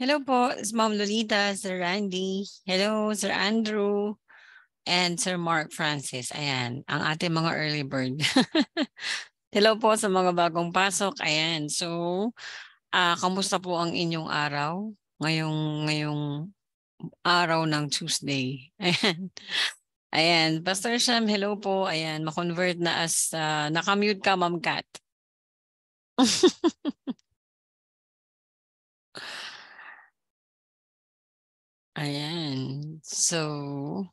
Hello po, Ma'am Lolita, Sir Randy. Hello, Sir Andrew, and Sir Mark Francis. Ayan, ang ating mga early bird. Hello po sa mga bagong pasok. Ayan, so, kamusta po ang inyong araw? Ngayong araw ng Tuesday. Ayan. Ayan, Pastor Sham, hello po. Ayan, ma-convert na as, nakamute ka, Ma'am Kat. Ayan, so,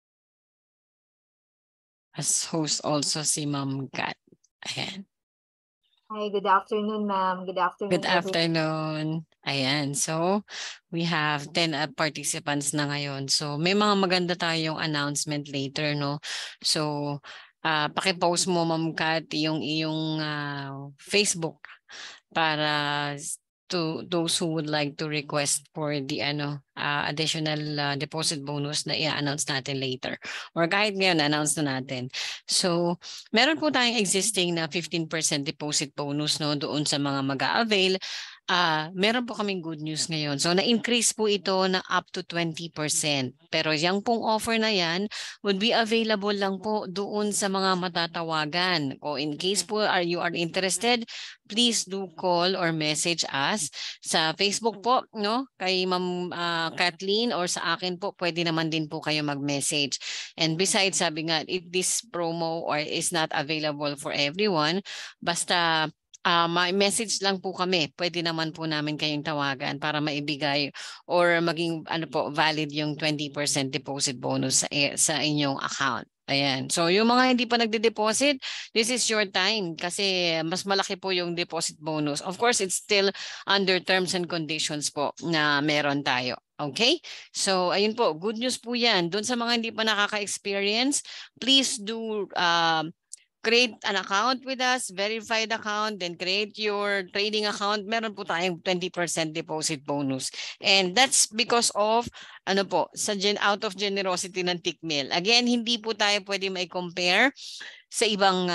as host also si Ma'am Kat. Ayan. Hi, good afternoon, ma'am. Good afternoon, Good afternoon. Ayan. So, we have 10 participants na ngayon. So, may mga maganda tayong announcement later, no? So, paki-post mo, Ma'am Kat, yung iyong Facebook para to those who would like to request for the additional deposit bonus na i-announce natin later. Or kahit ngayon, announce na natin. So, meron po tayong existing na 15% deposit bonus no doon sa mga mag-a-avail. Meron po kaming good news ngayon. So, na-increase po ito na up to 20%. Pero yung pong offer na yan would be available lang po doon sa mga matatawagan. O in case po you are interested, please do call or message us sa Facebook po, no? Kay Ma'am Kathleen or sa akin po, pwede naman din po kayo mag-message. And besides, sabi nga, if this promo or is not available for everyone, basta may message lang po kami. Pwede naman po namin kayong tawagan para maibigay or maging valid yung 20% deposit bonus sa inyong account. Ayan. So yung mga hindi pa nagde-deposit, this is your time kasi mas malaki po yung deposit bonus. Of course, it's still under terms and conditions po na meron tayo. Okay? So, ayun po. Good news po yan. Doon sa mga hindi pa nakaka-experience, please do create an account with us, verified account, then create your trading account. Meron po tayong 20% deposit bonus. And that's because of, out of generosity ng Tickmill. Again, hindi po tayo pwede may compare sa ibang,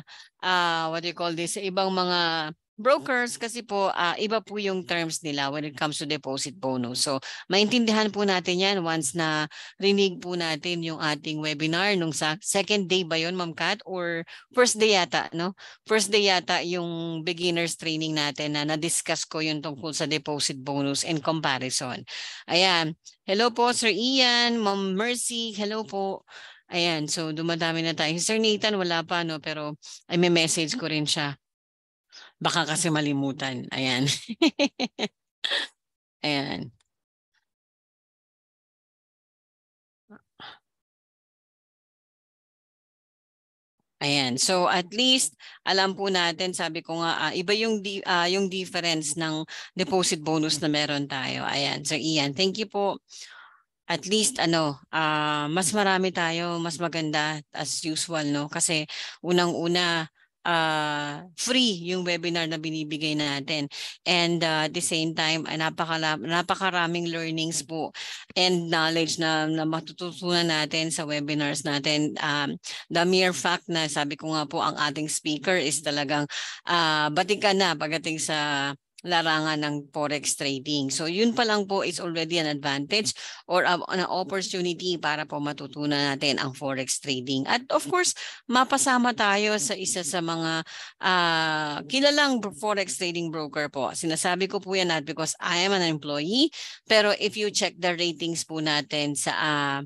sa ibang mga brokers kasi po iba po yung terms nila when it comes to deposit bonus. So, maintindihan po natin yan once na rinig po natin yung ating webinar nung sa second day ba yun, Ma'am Kat? Or first day yata, no? First day yata yung beginners training natin na na-discuss ko yung tungkol sa deposit bonus and comparison. Ayan. Hello po, Sir Ian, Ma'am Mercy. Hello po. Ayan, so dumadami na tayo. Sir Nathan, wala pa, no? Pero ay may message ko rin siya. Baka kasi malimutan. Ayan. Ayan. Ayan. So at least alam po natin, sabi ko nga iba yung yung difference ng deposit bonus na meron tayo. Ayan. So Ian, thank you po. At least mas marami tayo, mas maganda as usual, no? Kasi unang-una free yung webinar na binibigay natin. And at the same time, napakaraming learnings po and knowledge na matututunan natin sa webinars natin. The mere fact na sabi ko nga po ang ating speaker is talagang batikan na pagdating sa larangan ng forex trading. So yun pa lang po is already an advantage or an opportunity para po matutunan natin ang forex trading. At of course, mapasama tayo sa isa sa mga kilalang forex trading broker po. Sinasabi ko po yan not because I am an employee, pero if you check the ratings po natin sa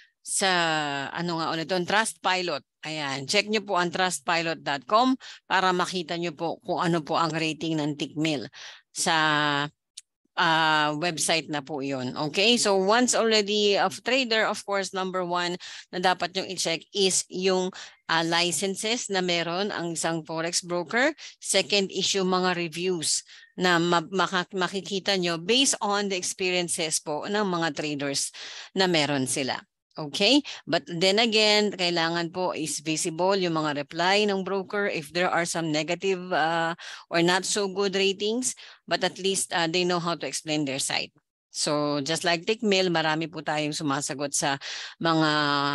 Trustpilot. Ayan, check nyo po ang trustpilot.com para makita nyo po kung ano po ang rating ng Tickmill sa website na po yun. Okay, so once already of trader, of course, number one na dapat nyo i-check is yung licenses na meron ang isang forex broker. Second is yung mga reviews na makikita nyo based on the experiences po ng mga traders na meron sila. Okay, but then again, kailangan po is visible yung mga reply ng broker if there are some negative or not so good ratings, but at least they know how to explain their side. So just like Tickmill, marami po tayong sumasagot sa mga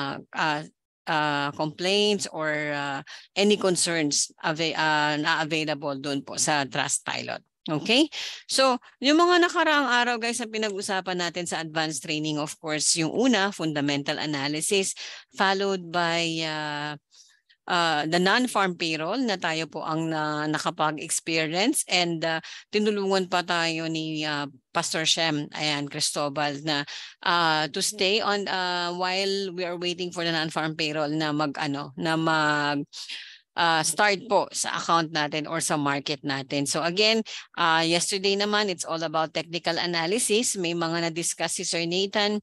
complaints or any concerns na available doon po sa Trustpilot. Okay? So, yung mga nakaraang araw guys na pinag-usapan natin sa advanced training, of course, yung una, fundamental analysis, followed by the non-farm payroll na tayo po ang nakapag-experience, and tinulungan pa tayo ni Pastor Shem, ayan, Cristobal, na to stay on while we are waiting for the non-farm payroll na start po sa account natin or sa market natin. So again, yesterday naman, it's all about technical analysis. May mga na-discuss si Sir Nathan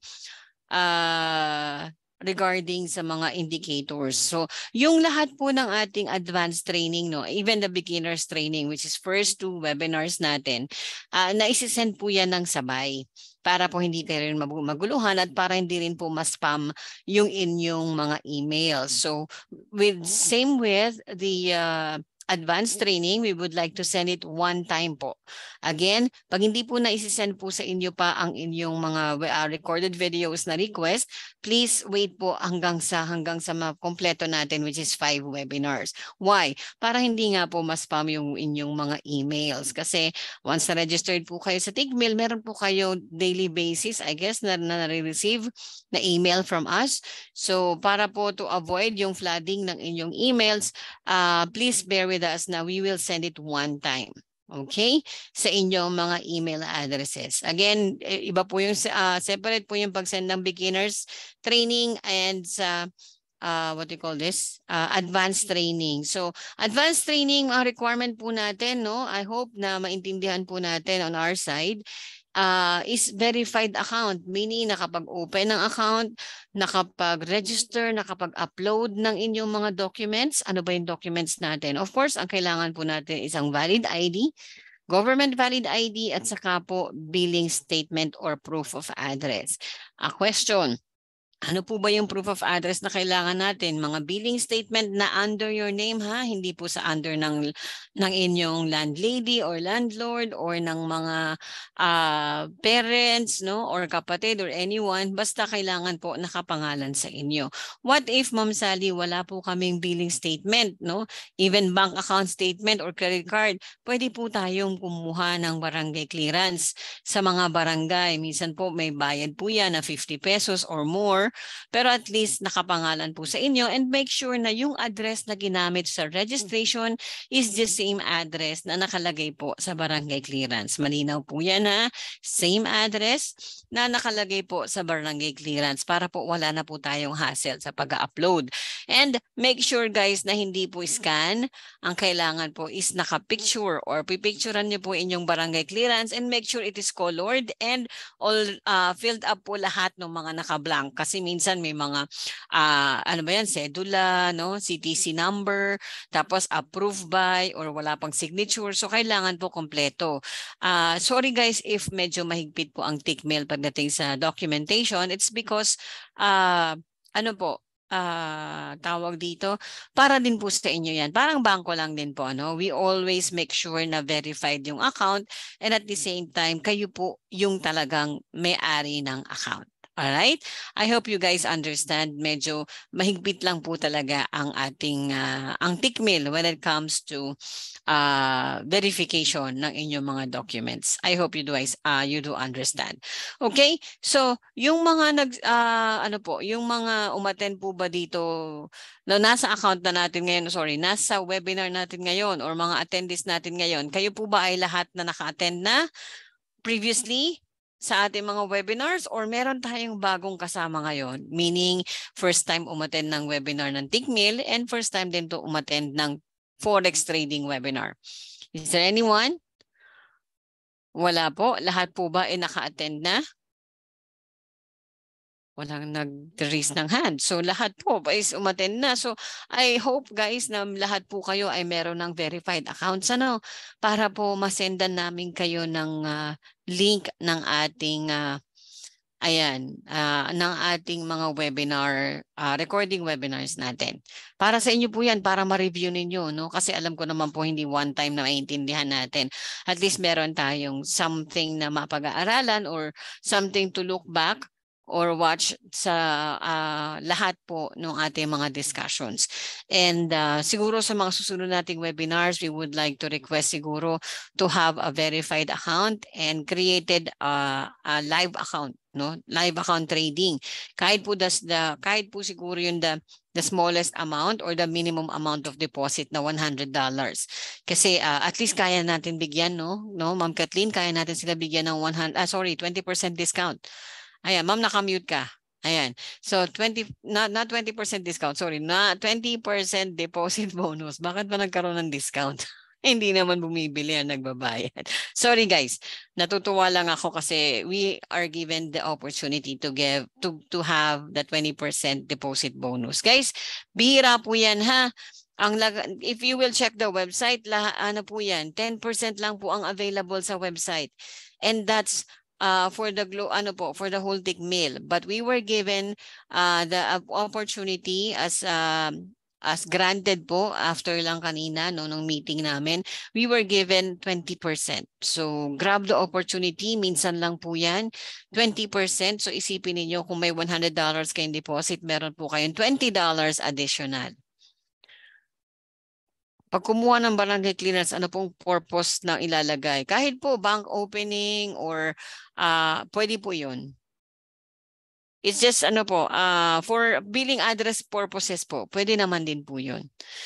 regarding sa mga indicators. So, yung lahat po ng ating advanced training, no, even the beginner's training, which is first 2 webinars natin, naisisend po yan ng sabay para po hindi kayo rin maguluhan at para hindi rin po ma-spam yung inyong mga emails. So, same with the advanced training, we would like to send it one time po. Again, pag hindi po na-send po sa inyo pa ang inyong mga recorded videos na request, please wait po hanggang sa kompleto natin, which is 5 webinars. Why? Para hindi nga po ma-spam yung inyong mga emails. Kasi once na-registered po kayo sa Tigmail, meron po kayo daily basis, I guess, na receive na email from us. So para po to avoid yung flooding ng inyong emails, please bear with us na we will send it one time. Okay? Sa inyong mga email addresses. Again, iba po yung separate po yung pag-send ng beginners training and sa what do you call this? Advanced training. So, advanced training, ang requirement po natin, no? I hope na maintindihan po natin on our side. Is verified account, meaning nakapag-open ng account, nakapag-register, nakapag-upload ng inyong mga documents. Ano ba yung documents natin? Of course, ang kailangan po natin isang valid ID, government valid ID, at saka po billing statement or proof of address. A question. Ano po ba yung proof of address na kailangan natin? Mga billing statement na under your name, ha? Hindi po sa under ng inyong landlady or landlord or ng mga parents, no? Or kapatid or anyone. Basta kailangan po nakapangalan sa inyo. What if, Ma'am Sally, wala po kaming billing statement, no? Even bank account statement or credit card, pwede po tayong kumuha ng barangay clearance sa mga barangay. Minsan po may bayad po yan na 50 pesos or more. Pero at least nakapangalan po sa inyo, and make sure na yung address na ginamit sa registration is the same address na nakalagay po sa barangay clearance. Malinaw po yan, ha? Same address na nakalagay po sa barangay clearance para po wala na po tayong hassle sa pag-upload. And make sure guys na hindi po scan. Ang kailangan po is naka-picture or pipicturean niyo po inyong barangay clearance, and make sure it is colored and all filled up po lahat ng mga naka-blank. Kasi minsan may mga ano ba yan, cedula, no, CTC number, tapos approved by or wala pang signature. So kailangan po kompleto. Sorry guys if medyo mahigpit po ang Tigmail pagdating sa documentation. It's because tawag dito, para din po sa inyo yan. Parang bangko lang din po, ano? We always make sure na verified yung account, and at the same time, kayo po yung talagang may-ari ng account. Alright? I hope you guys understand. Medyo mahigpit lang po talaga ang ating ang Tigmail when it comes to verification ng inyong mga documents. I hope you do understand. Okay? So, yung mga yung mga umattend po ba dito na nasa account na natin ngayon, nasa webinar natin ngayon or mga attendees natin ngayon, kayo po ba ay lahat na naka-attend na previously sa ating mga webinars, or meron tayong bagong kasama ngayon? Meaning, first time umattend ng webinar ng Tigmail and first time din to umattend ng Forex trading webinar. Is there anyone? Wala po. Lahat po ba ay naka-attend na? Walang nag-raise ng hand. So lahat po is umattend na. So I hope guys na lahat po kayo ay meron ng verified accounts, ano, para po masendan namin kayo ng link ng ating ng ating mga webinar, recording webinars natin. Para sa inyo po yan, para ma-review ninyo, no? Kasi alam ko naman po hindi one time na maintindihan natin. At least meron tayong something na mapag-aaralan or something to look back or watch sa lahat po ng ating mga discussions. And siguro sa mga susunod nating webinars, we would like to request siguro to have a verified account and created a live account, no? Live account trading. Kahit po kahit po siguro yung the smallest amount or the minimum amount of deposit na $100. Kasi at least kaya natin bigyan, no? Ma'am Kathleen, kaya natin sila bigyan ng 20% discount. Ayan, ma'am, nakamute ka. Ayan. So not 20% discount, sorry, na 20% deposit bonus. Bakit ba nagkaroon ng discount? Hindi naman bumibili ang nagbabayad. Sorry guys, natutuwa lang ako kasi we are given the opportunity to have the 20% deposit bonus. Guys, bihira po yan ha. If you will check the website, ano po yan, 10% lang po ang available sa website. And that's for the for the whole tick meal. But we were given the opportunity as granted po after lang kanina nung meeting namin, we were given 20%. So grab the opportunity, minsan lang po yan, 20%. So isipin niyo kung may $100 kayong deposit, meron po kayong $20 additional. Pag kumuha ng barangay clearance, ano pong purpose na ilalagay? Kahit po bank opening or pwede po yun. It's just for billing address purposes po. Pwede naman din po yun.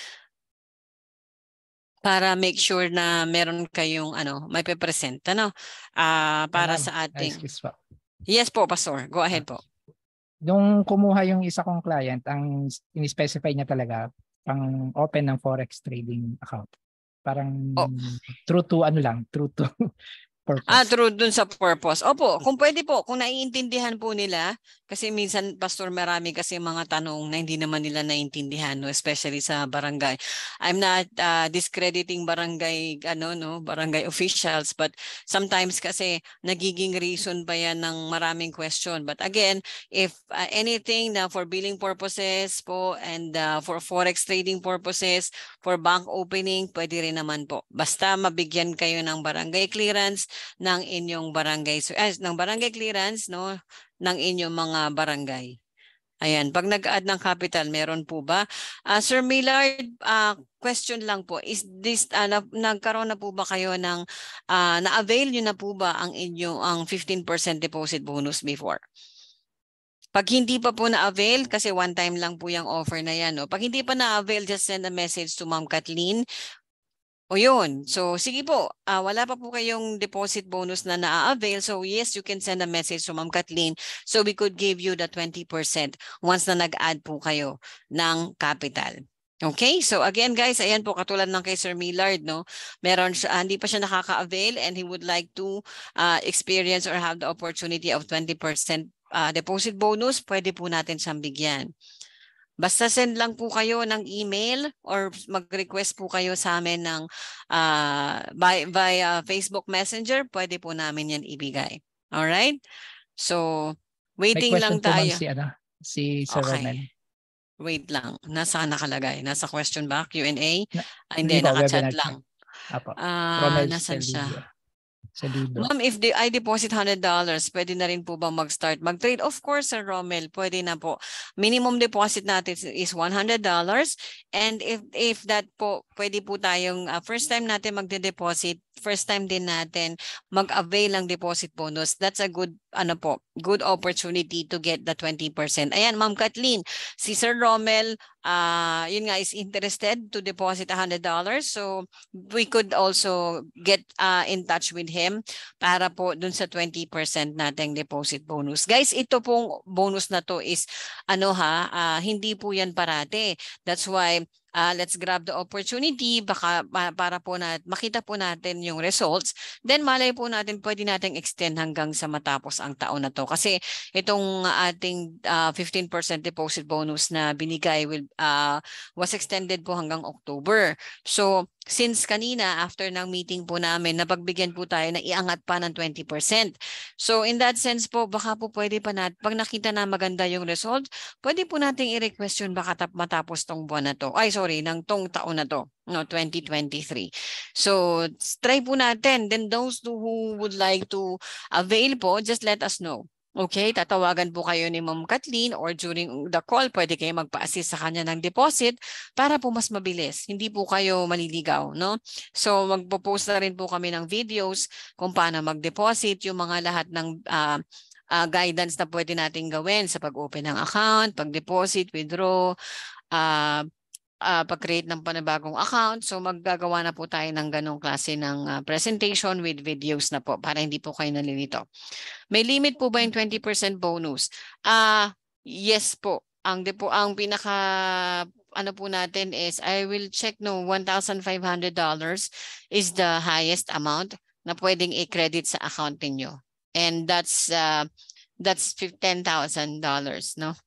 Para make sure na meron kayong may pe-present. Para sa ating... Excuse po. Yes po, Pastor. Go ahead po. Nung kumuha yung isa kong client, ang in-specify niya talaga pang open ng forex trading account. Parang true to purpose. True dun sa purpose. Opo, kung pwede po, kung naiintindihan po nila, kasi minsan, Pastor, marami kasi mga tanong na hindi naman nila naiintindihan, no? Especially sa barangay. I'm not discrediting barangay, barangay officials, but sometimes kasi nagiging reason pa yan ng maraming question. But again, if anything na for billing purposes po and for forex trading purposes, for bank opening, pwede rin naman po. Basta mabigyan kayo ng barangay clearance ng inyong barangay, ng barangay clearance, no, ng inyong mga barangay. Ayan, pag nag-add ng capital, meron po ba? Sir Millard, question lang po, is this, nagkaroon na po ba kayo ng, na-avail nyo na po ba ang 15% deposit bonus before? Pag hindi pa po na-avail, kasi one time lang po yung offer na yan, no? Pag hindi pa na-avail, just send a message to Ma'am Kathleen. O yun. So, sige po. Wala pa po kayong deposit bonus na na-avail. So, yes, you can send a message to Ma'am Kathleen so we could give you the 20% once na nag-add po kayo ng capital. Okay? So, again, guys, ayan po, katulad ng kay Sir Millard, no? Meron siya, hindi pa siya nakaka-avail and he would like to experience or have the opportunity of 20% deposit bonus. Pwede po natin siyang bigyan. Basta send lang po kayo ng email or mag-request po kayo sa amin ng via Facebook Messenger, pwede po namin yan ibigay. Alright? So, waiting lang tayo. Si Sir Romel. Wait lang. Nasa nakalagay? Nasa question ba? Q&A? Hindi, naka-chat lang. Nasaan siya? Ma'am, if I deposit $100, pwede na rin po ba mag-start mag-trade? Of course, Sir Romel, pwede na po. Minimum deposit natin is $100 and if that po, pwede po tayong first time natin magde-deposit, first time din natin mag-avail ng deposit bonus. That's a good good opportunity to get the 20%. Ayan, Ma'am Kathleen, si Sir Romel, yun nga, is interested to deposit $100. So we could also get in touch with him para po dun sa 20% nating deposit bonus. Guys, ito pong bonus na to is hindi po yan parate. That's why let's grab the opportunity para po makita po natin yung results. Then malay po natin pwede nating extend hanggang sa matapos ang taon na to. Kasi itong ating 15% deposit bonus na binigay was extended po hanggang October. So since kanina after ng meeting po namin, napagbigyan po tayo na iangat pa ng 20%. So in that sense po, baka po pwede pa natin, pag nakita na maganda yung result, pwede po nating i-request yun baka matapos tong buwan na to. Ng tong taon na to, 2023. So try po natin. Then those who would like to avail po, just let us know. Okay, tatawagan po kayo ni Ma'am Kathleen or during the call, pwede kayo magpa-assist sa kanya ng deposit para po mas mabilis. Hindi po kayo maliligaw, no? So magpo-post na rin po kami ng videos kung paano mag-deposit, yung mga lahat ng guidance na pwede nating gawin sa pag-open ng account, pag-deposit, withdraw, pag-create ng panibagong account. So maggagawa na po tayo ng ganong klase ng presentation with videos na po para hindi po kayo nalilito. May limit po ba yung 20% bonus? Yes po. Ang pinaka ano po natin is I will check no $1,500 is the highest amount na pwedeng i-credit sa account niyo. And that's $10,000, no?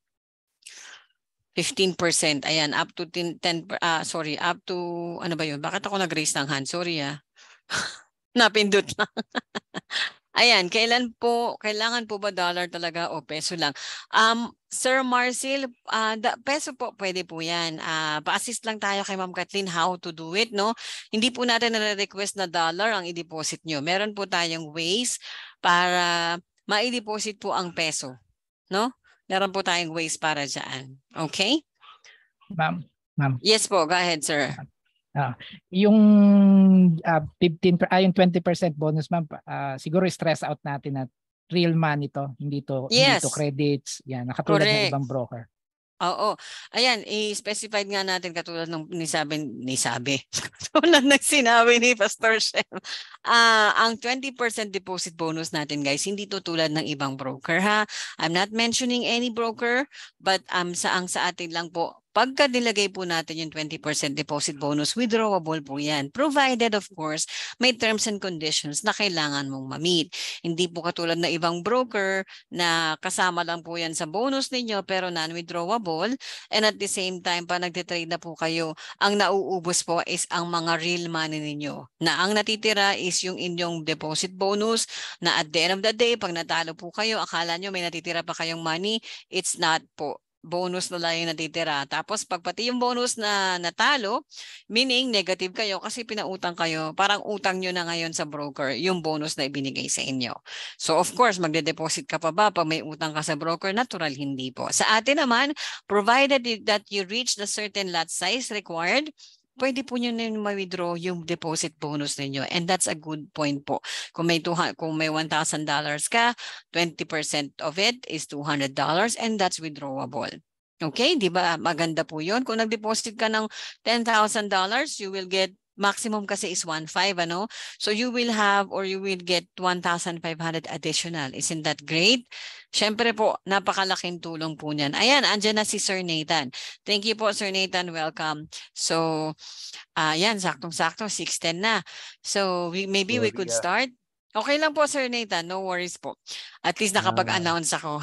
15%. Ayan, up to 10 up to ano ba 'yun? Bakit ako nag-raise ng hand? Sorry Napindot lang. Ayan, kailangan po ba dollar talaga o peso lang? Sir Marcel, peso po, pwede po yan. Pa-assist lang tayo kay Ma'am Kathleen how to do it, no? Hindi po natin na-request na dollar ang i-deposit nyo. Meron po tayong ways para ma-i-deposit po ang peso, no? Meron po tayong ways para dyan. Okay? Ma'am. Yes po, go ahead, sir. Yung yung 20% bonus, ma'am, siguro stress out natin na real money to, hindi to credits, yan, nakatulad ng ibang broker. Oo. Ayan, i-specified nga natin katulad ng katulad ng sinabi ni Pastor Shem. Ang 20% deposit bonus natin, guys, hindi to tulad ng ibang broker, ha? I'm not mentioning any broker, but sa atin lang po, pagka nilagay po natin yung 20% deposit bonus, withdrawable po yan. Provided, of course, may terms and conditions na kailangan mong ma-meet. Hindi po katulad ng ibang broker na kasama lang po yan sa bonus ninyo pero non-withdrawable. And at the same time, pa nagtitrade na po kayo, ang nauubos po is ang mga real money ninyo. Na ang natitira is yung inyong deposit bonus na at the end of the day, pag natalo po kayo, akala nyo may natitira pa kayong money, it's not po. Bonus na lang yung natitira. Tapos pagpati yung bonus na natalo, meaning negative kayo kasi pinautang kayo, parang utang nyo na ngayon sa broker yung bonus na ibinigay sa inyo. So of course, magde-deposit ka pa ba pag may utang ka sa broker? Natural, hindi po. Sa atin naman, provided that you reach the certain lot size required, pwede po nyo na ma-withdraw yung deposit bonus ninyo. And that's a good point po. Kung may $1,000 ka, 20% of it is $200 and that's withdrawable. Okay, di ba? Maganda po yun. Kung nag-deposit ka ng $10,000, you will get maximum kasi is 1.5, ano? So you will have or you will get 1,500 additional. Isn't that great? Syempre po, napakalaking tulong po niyan. Ayan, andyan na si Sir Nathan. Thank you po, Sir Nathan. Welcome. So, yan, saktong-sakto, 6:10 na. So, maybe we could start. Okay lang po, Sir Nathan. No worries po. At least nakapag-announce ako.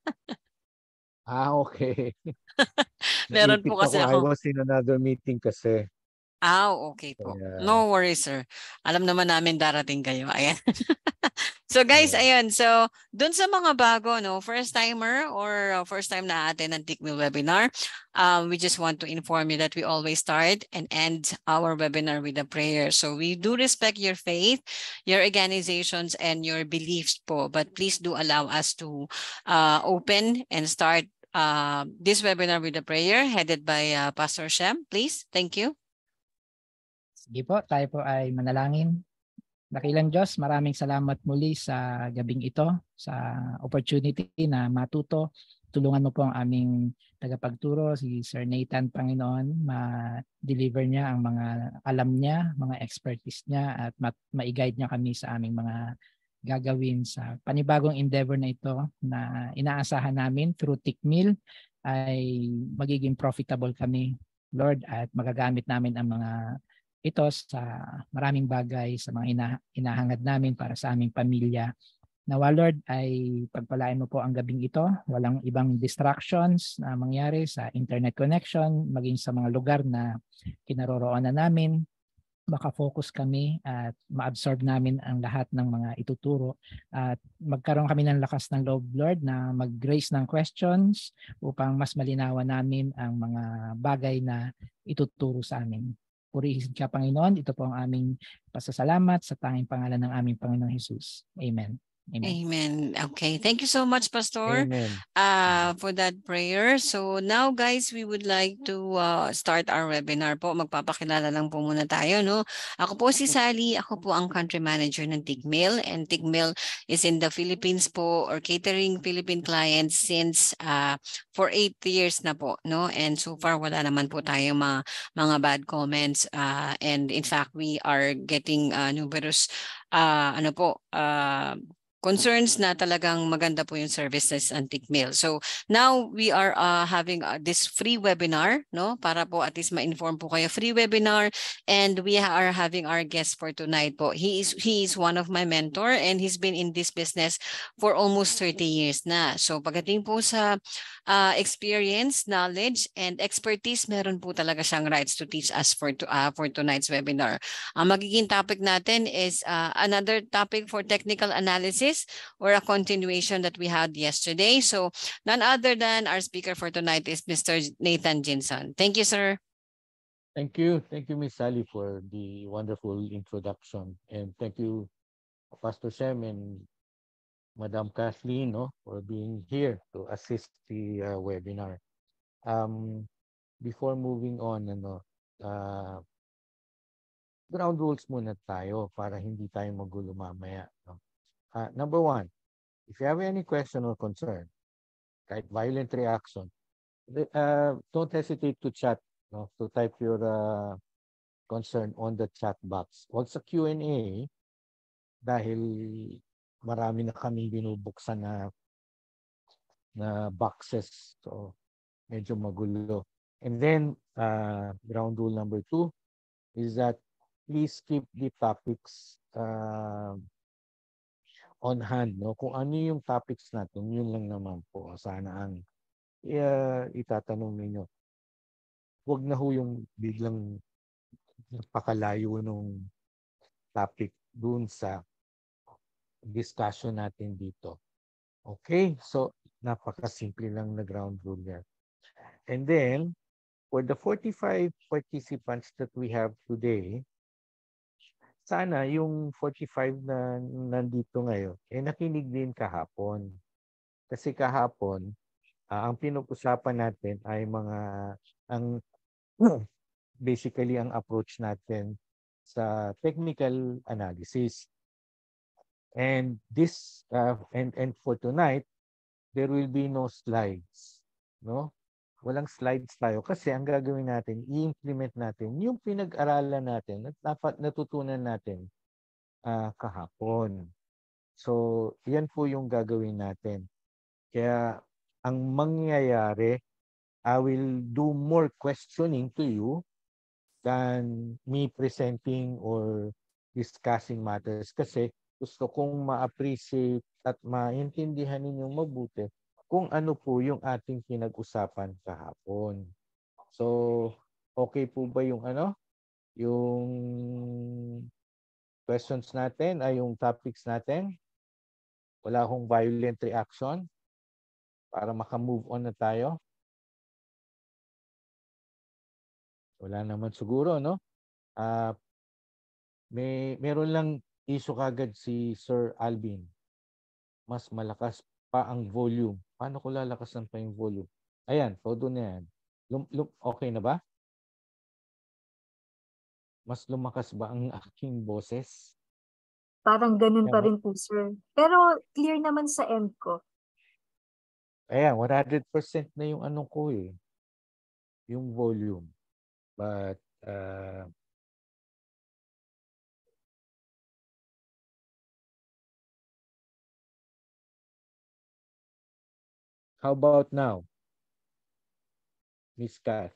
Okay. Meron po kasi I was in another meeting kasi. Okay po. No worries, sir. Alam naman namin darating kayo. Ayan. So guys, ayan. So, dun sa mga bago, no, first timer or first time na atin ng TICMIL webinar, we just want to inform you that we always start and end our webinar with a prayer. So we do respect your faith, your organizations, and your beliefs po. But please do allow us to open and start this webinar with a prayer headed by Pastor Shem. Please. Thank you. Sige po, tayo po ay manalangin. Dakilang Diyos, maraming salamat muli sa gabing ito, sa opportunity na matuto. Tulungan mo po ang aming tagapagturo, si Sir Nathan, Panginoon, ma-deliver niya ang mga alam niya, mga expertise niya, at ma-guide niya kami sa aming mga gagawin sa panibagong endeavor na ito na inaasahan namin through TICMIL ay magiging profitable kami, Lord, at magagamit namin ang mga ito sa maraming bagay, sa mga inahangad namin para sa aming pamilya. Nawa, Lord, ay pagpalain mo po ang gabing ito. Walang ibang distractions na mangyari sa internet connection, maging sa mga lugar na kinaroroonan namin. Maka-focus kami at ma-absorb namin ang lahat ng mga ituturo. At magkaroon kami ng lakas ng loob, Lord, na mag-raise ng questions upang mas malinawan namin ang mga bagay na ituturo sa amin. Purihin ka, Panginoon. Ito po ang aming pasasalamat sa tanging pangalan ng aming Panginoong Jesus. Amen. Amen. Amen. Okay. Thank you so much, Pastor, Amen. for that prayer. So now, guys, we would like to start our webinar po. Magpapakilala lang po muna tayo, no? Ako po si Sally. Ako po ang country manager ng Tigmail. And Tigmail is in the Philippines po, or catering Philippine clients since for 8 years na po, no? And so far, wala naman po tayong mga bad comments. And in fact, we are getting numerous concerns na talagang maganda po yung services ng Tigmail. So now we are having this free webinar, no? Para po at least ma-inform po kayo. Free webinar, and we are having our guest for tonight po. He is one of my mentor, and he's been in this business for almost 30 years na. So pagdating po sa experience, knowledge, and expertise, meron po talaga siyang rights to teach us for tonight's webinar. Ang magiging topic natin is another topic for technical analysis, or a continuation that we had yesterday. So none other than our speaker for tonight is Mr. Nathan Jinson. Thank you, sir. Thank you. Thank you, Miss Sally, for the wonderful introduction. And thank you, Pastor Shem and Madam Kathleen, no, for being here to assist the webinar. Before moving on, ground rules muna tayo para hindi tayo magulo mamaya. No? Number one, if you have any question or concern, right, violent reaction, don't hesitate to chat, no, to type your concern on the chat box. Huwag sa Q&A dahil marami na kami binubuksan na boxes. So, medyo magulo. And then, ground rule number 2 is that please keep the topics on hand, no? Kung ano yung topics natin, yun lang naman po sana ang itatanong ninyo. Huwag na ho yung biglang pakalayo nung topic dun sa discussion natin dito. Okay, so napakasimple lang na ground rule yan. And then, for the 45 participants that we have today, sana yung 45 na nandito ngayon, nakinig din kahapon. Kasi kahapon, ang pinag-usapan natin ay basically ang approach natin sa technical analysis. And this, and for tonight, there will be no slides, no? Walang slides tayo kasi ang gagawin natin, i-implement natin yung pinag-aralan natin at dapat natutunan natin kahapon. So, yan po yung gagawin natin. Kaya, ang mangyayari, I will do more questioning to you than me presenting or discussing matters kasi gusto kong ma-appreciate at maintindihan ninyong mabuti kung ano po yung ating pinag-usapan kahapon. So, okay po ba yung yung questions natin ay yung topics natin? Wala akong violent reaction para maka-move on na tayo? Wala naman siguro, no? Meron lang issue kagad si Sir Alvin. Mas malakas pa ang volume. Paano ko lalakasan pa yung volume? Ayan, todo na yan. Okay na ba? Mas lumakas ba ang aking boses? Parang ganun pa rin po, sir. Pero clear naman sa end ko. Ayan, 100% na yung ko yung volume. But, how about now? Miss Kath?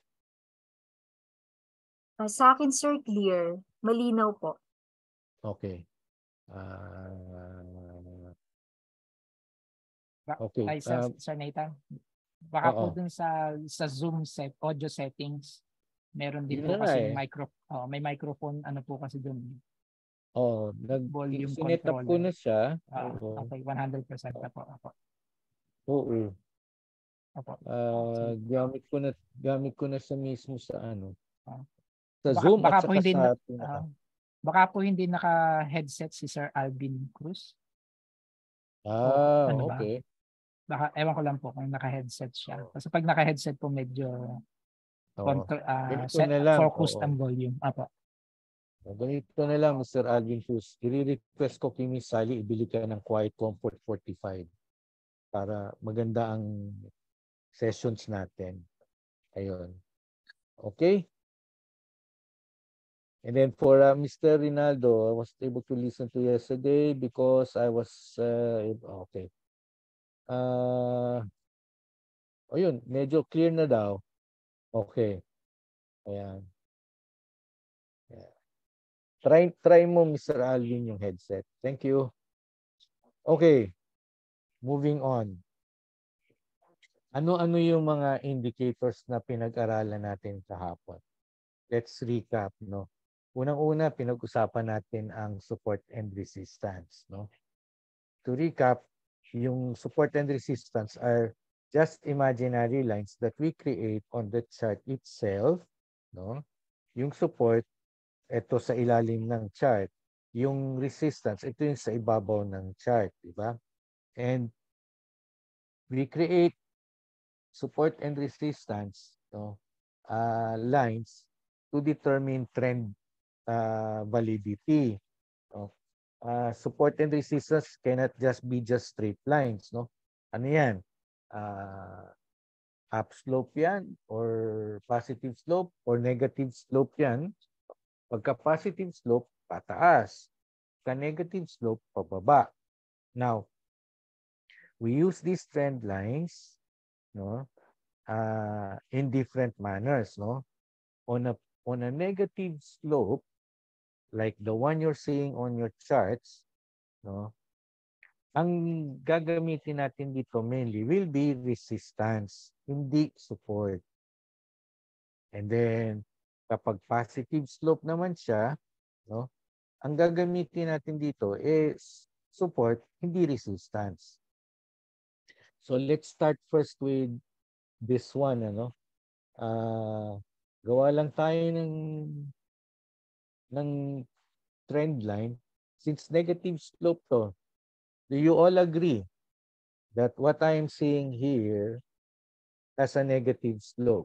Sa akin, sir, clear. Malinaw po. Okay. Okay. Ay, Sir Nathan, baka po dun sa Zoom audio settings, meron din po kasi may microphone po kasi dun. Volume Sinet up ko na siya. Okay, 100% na po. Oo. Gamit ko na sa mismo sa sa Zoom at saka sa baka po hindi naka-headset si Sir Alvin Cruz. ano ba? Okay. Baka, ewan ko lang po kung naka-headset siya. Kasi pag naka-headset po medyo Oo. Ganito set, na lang. focused Oo. ang volume. Apo. Ganito na lang, Mr. Alvin Cruz. I-request ko kay Miss Sally, ibili ka ng Quiet Comfort 45 para maganda ang sessions natin. Ayun. Okay? And then for Mr. Rinaldo, I was able to listen to yesterday because I was, okay. Ayun, medyo clear na daw. Okay. Ayan. Yeah. Try mo, Mr. Alvin, yung headset. Thank you. Okay. Moving on. Ano-ano yung mga indicators na pinag-aralan natin kahapon? Let's recap, no? Unang-una, pinag-usapan natin ang support and resistance, no? To recap, yung support and resistance are just imaginary lines that we create on the chart itself, no? Yung support, ito sa ilalim ng chart. Yung resistance, ito yung sa ibabaw ng chart, di ba? And we create support and resistance, no, lines to determine trend validity. No? Support and resistance cannot just be just straight lines. No? Ano yan? Up slope yan or positive slope or negative slope yan. Pagka positive slope, pataas. Pagka negative slope, pababa. Now, we use these trend lines, no, in different manners, no? On a negative slope, like the one you're seeing on your charts, no? Ang gagamitin natin dito mainly will be resistance, hindi support. And then kapag positive slope naman siya, no? Ang gagamitin natin dito is support, hindi resistance. So let's start first with this one, ano? Gawa lang tayo ng trend line. Since negative slope to, do you all agree that what I am seeing here has a negative slope?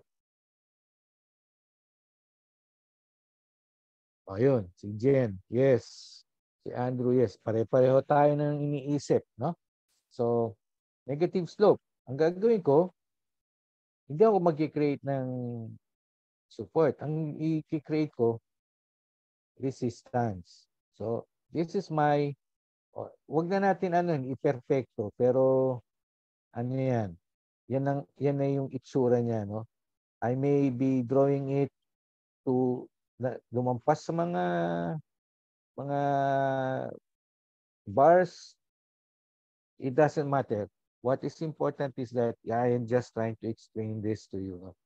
O yun, si Jen, yes. Si Andrew, yes. Pare-pareho tayo ng iniisip, no? So, negative slope. Ang gagawin ko, hindi ako mag-create ng support. Ang i-create ko, resistance. So, this is my, wag na natin i-perfecto, pero ano yan, yan na yung itsura niya, no? I may be drawing it to lumampas sa mga bars. It doesn't matter. What is important is that I am just trying to explain this to you. No?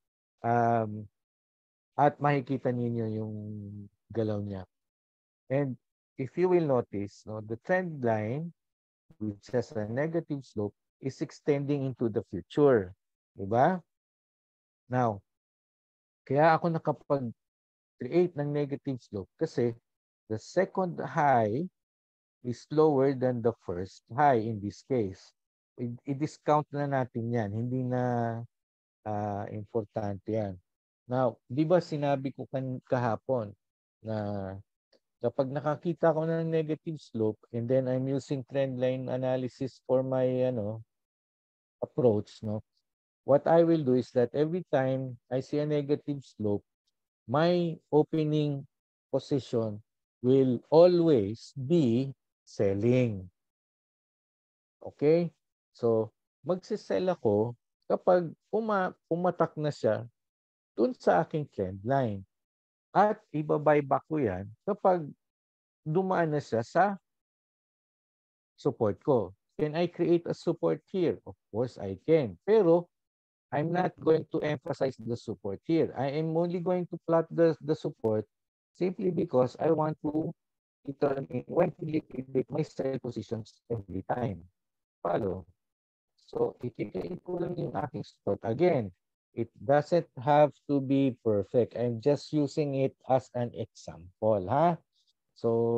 At makikita ninyo yung galaw niya. And if you will notice, no, the trend line, which has a negative slope, is extending into the future. Diba? Now, kaya ako nakapag-create ng negative slope kasi the second high is lower than the first high in this case. I-discount na natin yan. Hindi na importante yan. Now, di ba sinabi ko kahapon na kapag nakakita ko ng negative slope and then I'm using trend line analysis for my approach, no? What I will do is that every time I see a negative slope, my opening position will always be selling. Okay? So, magsisell ako kapag pumatak na siya dun sa aking trend line. At ibabuyback ko yan kapag dumaan na siya sa support ko. Can I create a support here? Of course, I can. Pero, I'm not going to emphasize the support here. I am only going to plot the support simply because I want to determine when to liquidate my sell positions every time. Follow? So, i-create ko lang yung aking support. Again, it doesn't have to be perfect. I'm just using it as an example, ha? So,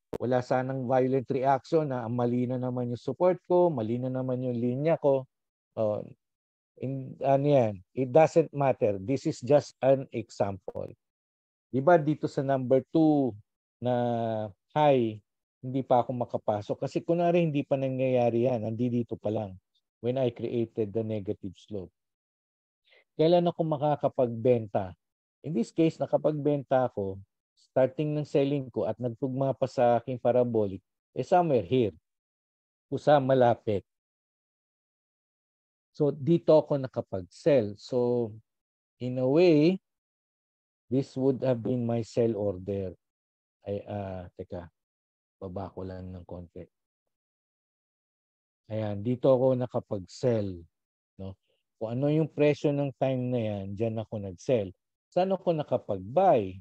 wala sanang violent reaction na mali na naman yung support ko, mali na naman yung linya ko. Oh, ano yan, it doesn't matter. This is just an example. Diba dito sa number 2 na high, hindi pa ako makapasok. Kasi kunwari hindi pa nangyayari yan, hindi dito pa lang when I created the negative slope. Kailan ako makakapagbenta? In this case, nakapagbenta ako, starting ng selling ko at nagtugma pa sa aking parabolic, somewhere here, kusa malapit. So, dito ako nakapag-sell. So, in a way, this would have been my sell order. Ay, teka, baba ko lang ng konti. Ayan, dito ako nakapag-sell. No? Kung ano yung presyo ng time na yan, dyan ako nag-sell. Saan ako nakapag-buy?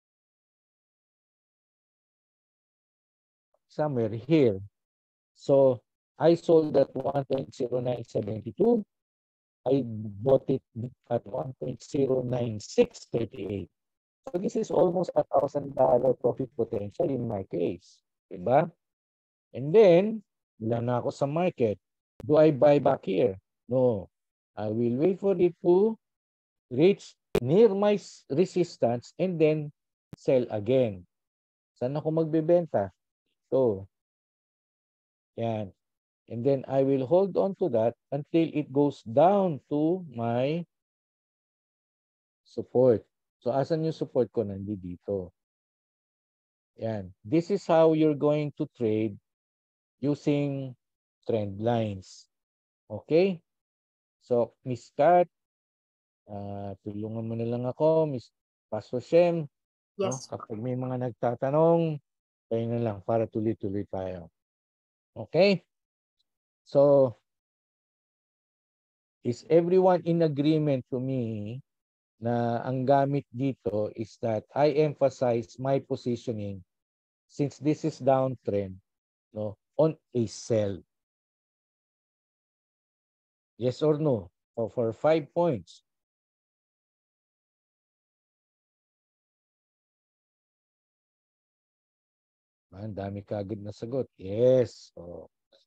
Somewhere here. So, I sold at 1.0972. I bought it at 1.09638. So, this is almost $1,000 profit potential in my case. Diba? And then, wala na ako sa market. Do I buy back here? No. I will wait for it to reach near my resistance and then sell again. Saan ako magbebenta? So, yan. And then I will hold on to that until it goes down to my support. So, asan yung support ko? Nandito. Yan. This is how you're going to trade using trend lines. Okay? So, Miss Kat, tulungan mo na lang ako, Miss Pastor Shem. Yes. No? Kapag may mga nagtatanong, tayo na lang para tuloy-tuloy tayo. Okay? So, is everyone in agreement to me na ang gamit dito is that I emphasize my positioning since this is downtrend, no, on a sell? Yes or no? O for 5 points. Ang dami kagad na sagot. Yes. So,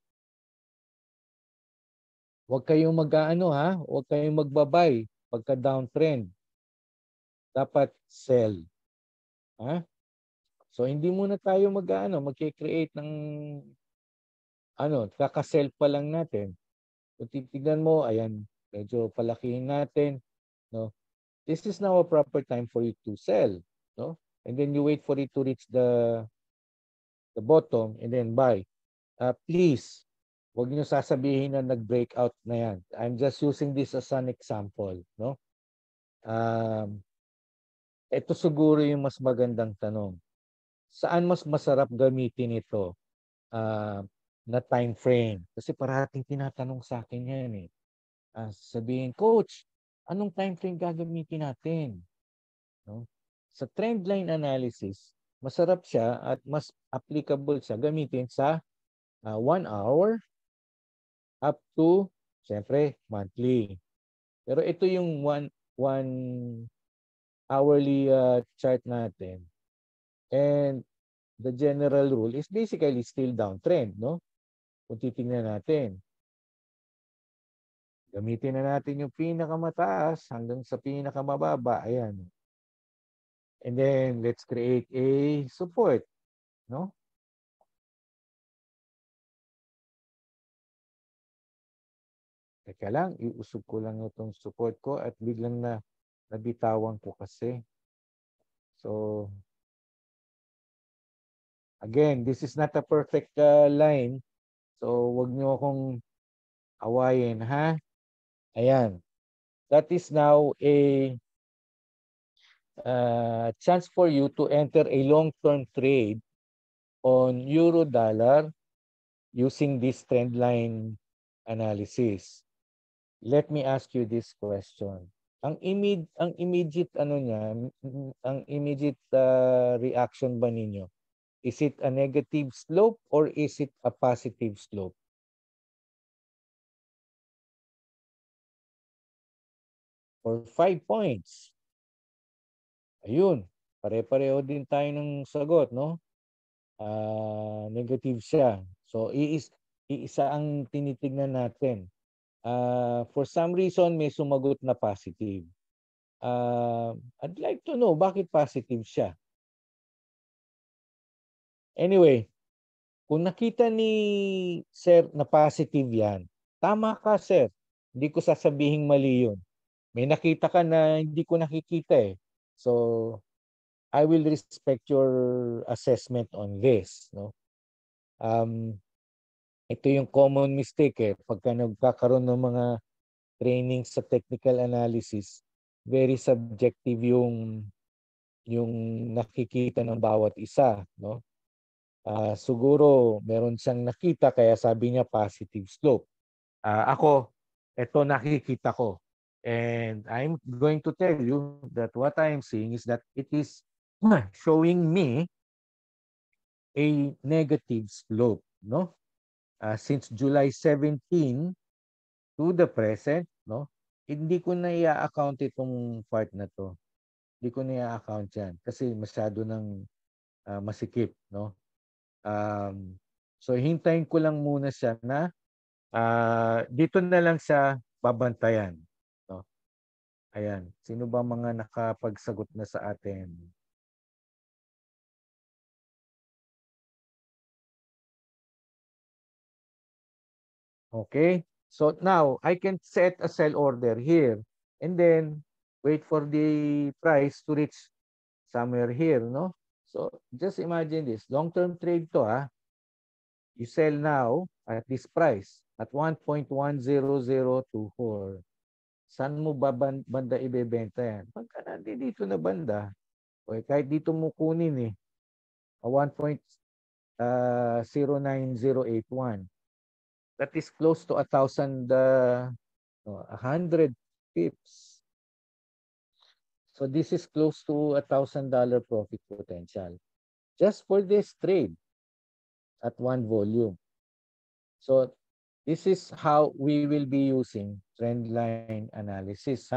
huwag kayong mag-aano ha, huwag kayong magbabay pagka downtrend. Dapat sell. Ha? So hindi muna tayo mag-aano, magki-create ng kaka-sell pa lang natin. Kung titignan mo, ayan, medyo palakihin natin, no? This is now a proper time for you to sell, no? And then you wait for it to reach the bottom and then buy. Please, huwag niyo sasabihin na nag-breakout na yan. I'm just using this as an example, no? Ito siguro yung mas magandang tanong. Saan mas masarap gamitin ito na time frame? Kasi parating tinatanong sa akin yan eh. Sabihin, Coach, anong time frame gagamitin natin? No? Sa trend line analysis, masarap siya at mas applicable siya gamitin sa 1 hour up to, siyempre, monthly. Pero ito yung one hourly chart natin. And the general rule is basically still downtrend, no? Kung titingnan natin. Gamitin na natin yung pinakamataas hanggang sa pinakamababa. Ayan. And then, let's create a support, no? Teka lang, iusog ko lang itong support ko at biglang nabitawan ko kasi. So, again, this is not a perfect line. So, wag nyo akong awayin, ha? Ayan. That is now a chance for you to enter a long-term trade on euro-dollar using this trend line analysis. Let me ask you this question. Ang immediate reaction ba ninyo? Is it a negative slope or is it a positive slope? For 5 points. Ayun, pare-pareho din tayo ng sagot, no? Negative siya. So, iisa ang tinitignan natin. For some reason, may sumagot na positive. I'd like to know bakit positive siya. Anyway, kung nakita ni Sir na positive yan, tama ka, Sir. Hindi ko sasabihing mali yun. May nakita ka na hindi ko nakikita eh. So, I will respect your assessment on this. No? Ito yung common mistake eh. Pagka nagkakaroon ng mga training sa technical analysis, very subjective yung nakikita ng bawat isa. No? Siguro meron siyang nakita kaya sabi niya positive slope. Ako, ito nakikita ko. And I'm going to tell you that what I'm seeing is that it is showing me a negative slope. No? Since July 17 to the present, no? Hindi ko na i-account itong part na to. Hindi ko na i-account yan kasi masyado ng masikip, no? So hintayin ko lang muna siya na dito na lang siya babantayan, no? Ayan, sino ba mga nakapagsagot na sa atin? Okay? So now I can set a sell order here and then wait for the price to reach somewhere here, no? So just imagine this, long-term trade to You sell now at this price at 1.10024. Saan mo ba banda ibebenta yan? Pagka nandito na banda, o kahit dito mo kunin 1.09081. That is close to 1,000, 100 pips. So this is close to $1,000 profit potential just for this trade at one volume. So this is how we will be using trend line analysis.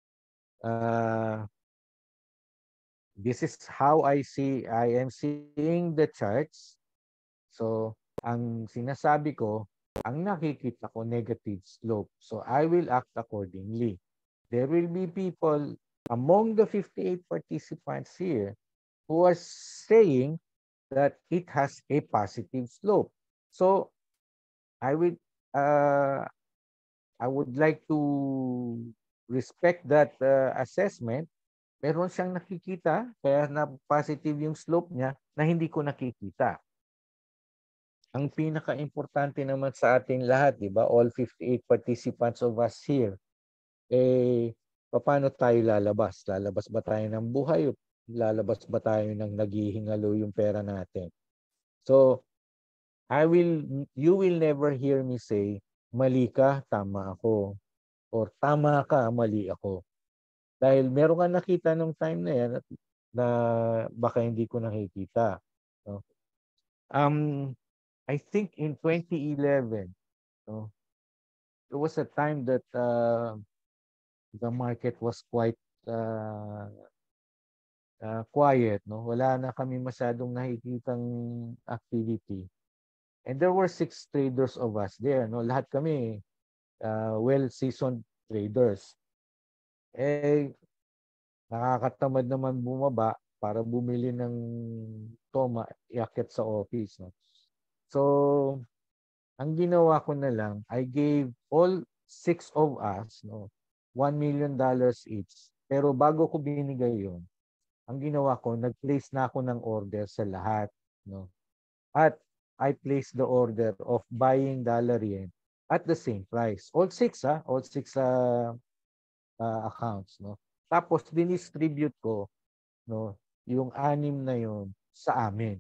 This is how I am seeing the charts. So ang sinasabi ko, ang nakikita ko negative slope. So I will act accordingly. There will be people among the 58 participants here who are saying that it has a positive slope. So I would like to respect that assessment. Meron siyang nakikita kaya na positive yung slope niya na hindi ko nakikita. Ang pinaka-importante naman sa ating lahat, di ba? All 58 participants of us here, paano tayo lalabas? Lalabas ba tayo ng buhay o lalabas ba tayo ng naghihingalo yung pera natin? So, you will never hear me say, mali ka, tama ako. Or tama ka, mali ako. Dahil meron ka nakita nung time na yan na baka hindi ko nakikita. No? I think in 2011, no, there was a time that the market was quite quiet. No? Wala na kami masyadong nakikitang activity. And there were 6 traders of us there. No? Lahat kami well-seasoned traders. Nakakatamad naman bumaba para bumili ng toma, iakyat sa office. No? So, ang ginawa ko na lang, I gave all 6 of us $1 million each. Pero bago ko binigay yun, ang ginawa ko, nag-place na ako ng order sa lahat. No? At I placed the order of buying dollar yen at the same price. All 6 all 6 accounts. No? Tapos, dinistribute ko yung 6 na yun sa amin.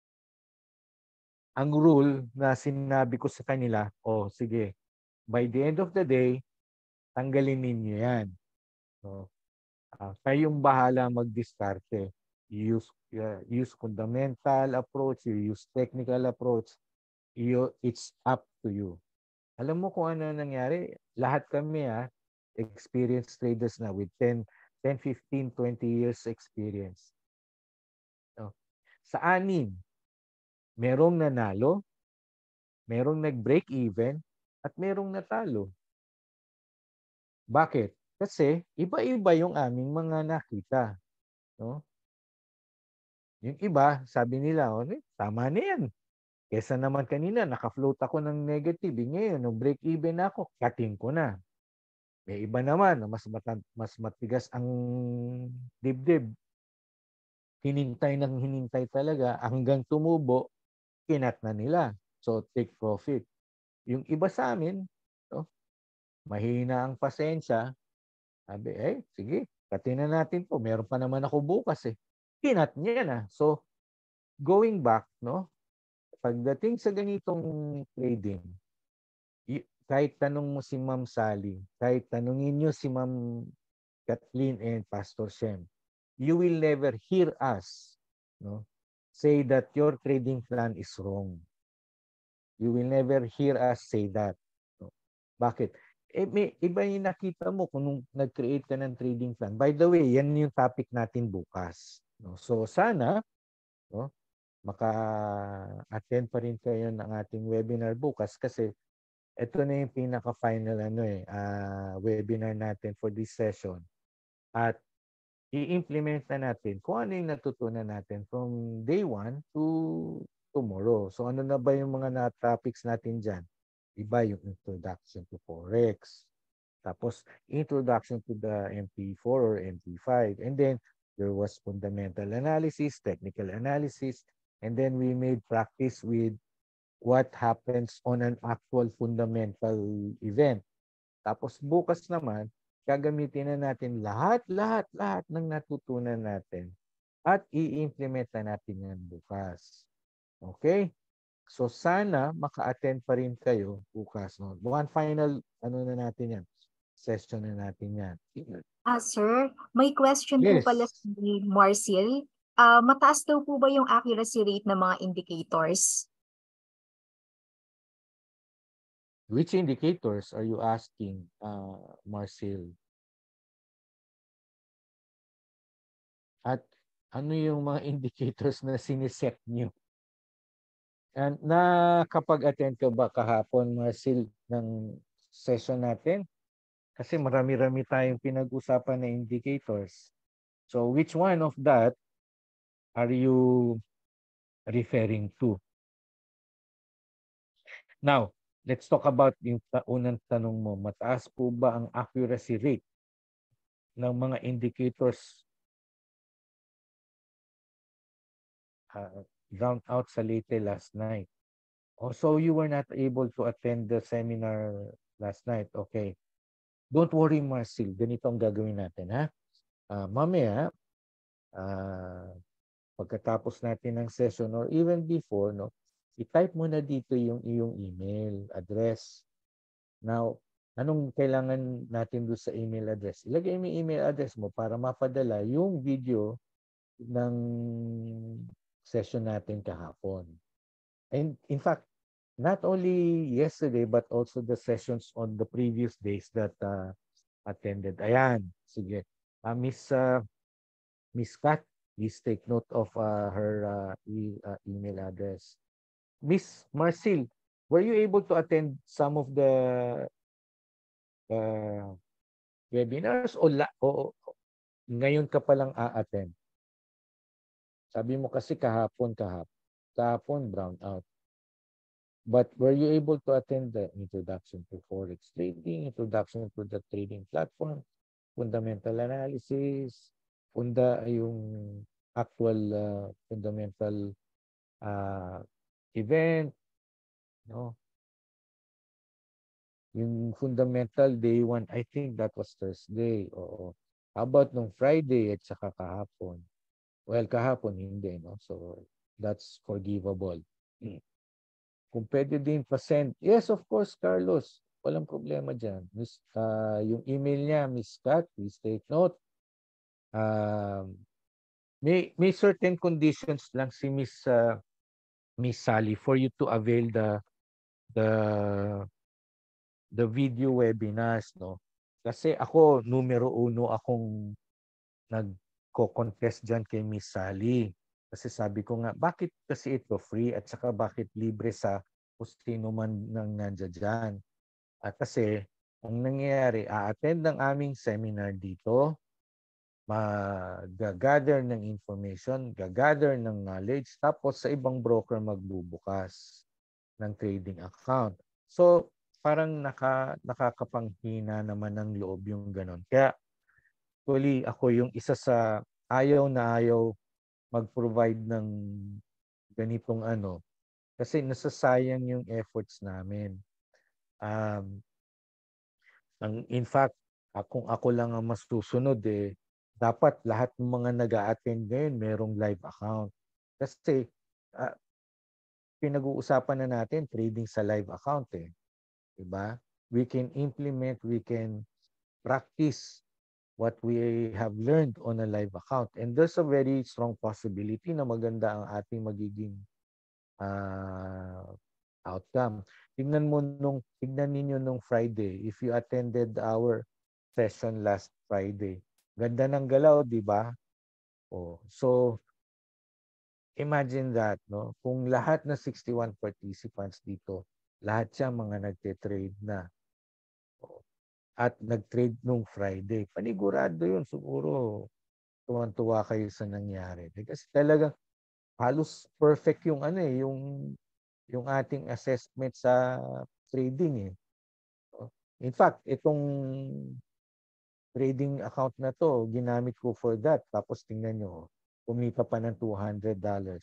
Ang rule na sinabi ko sa kanila, sige, by the end of the day, tanggalin ninyo yan. Kayong bahala mag-diskarte. Use fundamental approach, you use technical approach, it's up to you. Alam mo kung ano nangyari? Lahat kami experienced traders na with 10, 15, 20 years experience. Sa 6, Merong nanalo, merong nag-break even, at merong natalo. Bakit? Kasi iba-iba yung aming mga nakita. No? Yung iba, sabi nila, tama na yan. Kesa naman kanina, naka-float ako ng negative. Ngayon, nung break even ako, cutting ko na. May iba naman, mas matigas ang dibdib. Hinintay ng hinintay talaga hanggang tumubo, kinat na nila. So, take profit. Yung iba sa amin, no, mahina ang pasensya. Sabi, sige, katin na natin po. Meron pa naman ako bukas eh. Kinat niya na. So, going back, no, pagdating sa ganitong trading, kahit tanong mo si Ma'am Sally, kahit tanungin nyo si Ma'am Kathleen and Pastor Shem, you will never hear us, no, say that your trading plan is wrong. You will never hear us say that. No? Bakit? May iba yung nakita mo kung nung nag-create ka ng trading plan. By the way, yan yung topic natin bukas. No? So sana, no, maka-attend pa rin kayo ng ating webinar bukas kasi ito na yung pinaka-final webinar natin for this session. At i-implement na natin kung ano yung natutunan natin from day 1 to tomorrow. So ano na ba yung mga topics natin dyan? Iba yung introduction to Forex. Tapos introduction to the MP4 or MP5. And then there was fundamental analysis, technical analysis, and then we made practice with what happens on an actual fundamental event. Tapos bukas naman, gagamitin na natin lahat ng natutunan natin at i-implement na natin yan bukas. Okay? So sana maka-attend pa rin kayo bukas. No? One final, na natin yan, session na natin yan. Sir, may question po Yes. pala si Marcel. Mataas daw po ba yung accuracy rate ng mga indicators? Which indicators are you asking, Marcel? At ano yung mga indicators na siniset nyo? And nakapag-attend ka ba kahapon, Marcel, ng session natin? Kasi marami-rami tayong pinag-usapan na indicators. So which one of that are you referring to? Now, let's talk about yung unang tanong mo. Mataas po ba ang accuracy rate ng mga indicators drowned out sa Leyte last night? So you were not able to attend the seminar last night. Okay. Don't worry, Marcel. Ganito ang gagawin natin, ha? Mamaya, pagkatapos natin ng session or even before, no, i-type mo na dito yung iyong email address. Now, anong kailangan natin doon sa email address? Ilagay mo yung email address mo para mapadala yung video ng session natin kahapon. And in fact, not only yesterday but also the sessions on the previous days that attended. Ayan, sige. Miss Kat, please take note of her email address. Miss Marcel, were you able to attend some of the webinars o ngayon ka palang a-attend? Sabi mo kasi kahapon brown out. But were you able to attend the introduction to Forex trading, introduction to the trading platform, fundamental analysis, yung actual fundamental event, no? Yung fundamental day 1, I think that was Thursday. Oo. How about nung Friday at saka kahapon? Well, kahapon hindi, no? So that's forgivable. Kung pwede din pa-send. Yes, of course, Carlos. Walang problema dyan. Yung email niya, Miss Kat, please take note. May certain conditions lang si Miss Sally for you to avail the video webinars, no? Kasi ako, numero 1 akong nagko-contest dyan kay Miss Sally. Kasi sabi ko nga, bakit kasi ito free at saka bakit libre sa kung sino man nang nandiyan dyan? At kasi, ang nangyayari, a-attend ng aming seminar dito, mag-gather ng information, gather ng knowledge, tapos sa ibang broker magbubukas ng trading account. So, parang nakakapanghina naman ng loob yung ganon. Kaya, actually, ako yung isa sa ayaw na ayaw mag-provide ng ganitong ano kasi nasasayang yung efforts namin. In fact, kung ako lang ang masusunod dapat lahat ng mga nag-a-attend ngayon merong live account. Kasi pinag-uusapan na natin trading sa live account diba? We can implement, we can practice what we have learned on a live account. And there's a very strong possibility na maganda ang ating magiging outcome. Tignan ninyo nung Friday, if you attended our session last Friday. Ganda ng galaw, di ba? So, imagine that, no? Kung lahat na 61 participants dito, lahat siya mga nagte-trade na. At nag-trade nung Friday. Panigurado yun. Siguro, tuwan-tuwa kayo sa nangyari. Kasi talaga, halos perfect yung yung ating assessment sa trading In fact, itong trading account na to, ginamit ko for that. Tapos tingnan nyo, kumita pa ng $200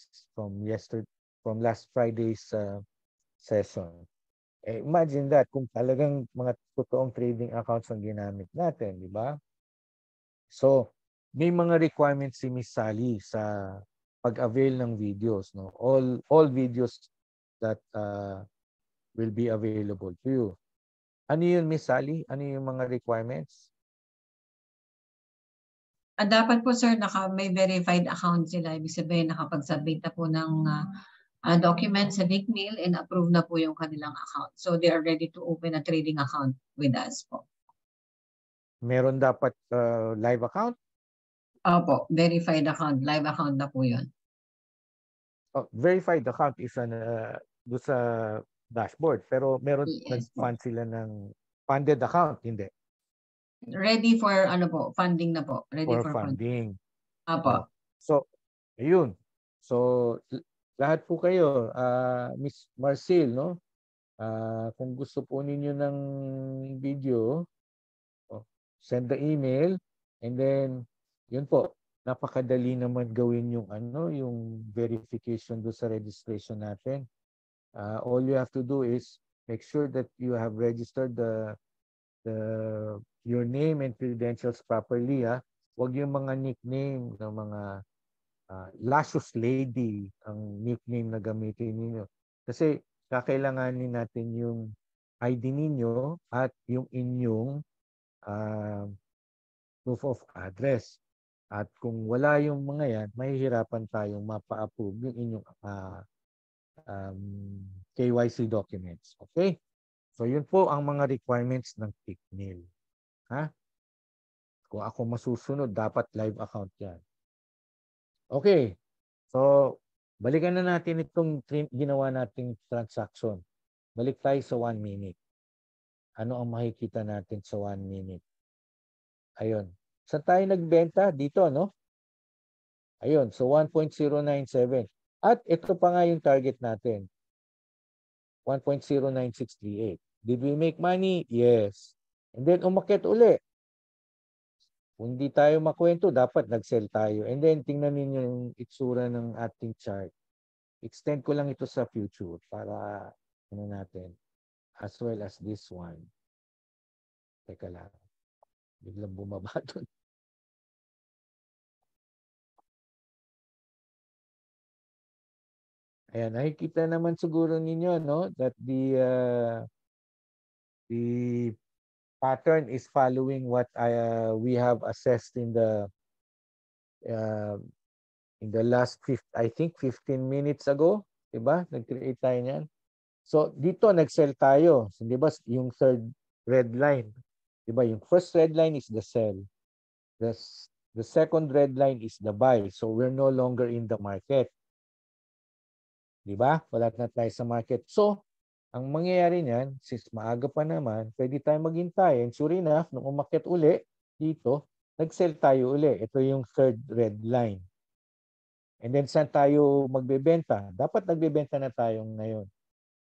from last Friday's session. Imagine that kung talagang mga totoong trading accounts ang ginamit natin, di ba? So, may mga requirements si Miss Sally sa pag-avail ng videos, no? All videos that will be available to you. Ano yun, Miss Sally? Ano yung mga requirements? Dapat po, sir, may verified account sila. Ibig sabihin, nakapag-submit na po ng documents sa Nickmail and approve na po yung kanilang account. So they are ready to open a trading account with us po. Meron dapat live account? Opo, verified account. Live account na po yun. Verified account is doon sa dashboard. Pero meron nag-fund sila ng funded account, hindi? Ready for funding na po. Ready for funding. Opo. So, ayun. So, lahat po kayo, Miss Marcel, no? Kung gusto po ninyo ng video, send the email and then yun po, napakadali naman gawin yung yung verification do sa registration natin. All you have to do is make sure that you have registered your name and credentials properly. Huwag yung mga nickname ng mga Lascious Lady ang nickname na gamitin niyo. Kasi kakailanganin natin yung ID ninyo at yung inyong proof of address. At kung wala yung mga yan, mahihirapan tayong mapa-approve yung inyong KYC documents. Okay? So yun po ang mga requirements ng Tickmill. Kung ako masusunod, dapat live account yan. Okay. So, balikan na natin itong ginawa nating transaction. Balik tayo sa 1 minute. Ano ang makikita natin sa 1 minute? Ayun. Saan tayo nagbenta? Dito, no? Ayun. So, 1.097. At ito pa nga yung target natin. 1.09638. Did we make money? Yes. And then, umakyat uli. Kung hindi tayo makwento, dapat nag-sell tayo. And then, tingnan ninyo yung itsura ng ating chart. Extend ko lang ito sa future para natin. As well as this one. Teka lang. Biglang bumaba doon. Ayan, nakikita naman siguro ninyo, no? That the pattern is following what we have assessed in the last 15 minutes ago, 'di ba? Nag-create tayo niyan. So dito nag-sell tayo, so, 'di ba? Yung third red line, 'di ba? Yung first red line is the sell. The second red line is the buy. So we're no longer in the market. Diba? Wala na tayo sa market. So, ang mangyayari niyan, since maaga pa naman, pwede tayo maghintay. And sure enough, nung umakyat uli dito, nag-sell tayo uli. Ito yung third red line. And then saan tayo magbebenta? Dapat nagbebenta na tayo ngayon.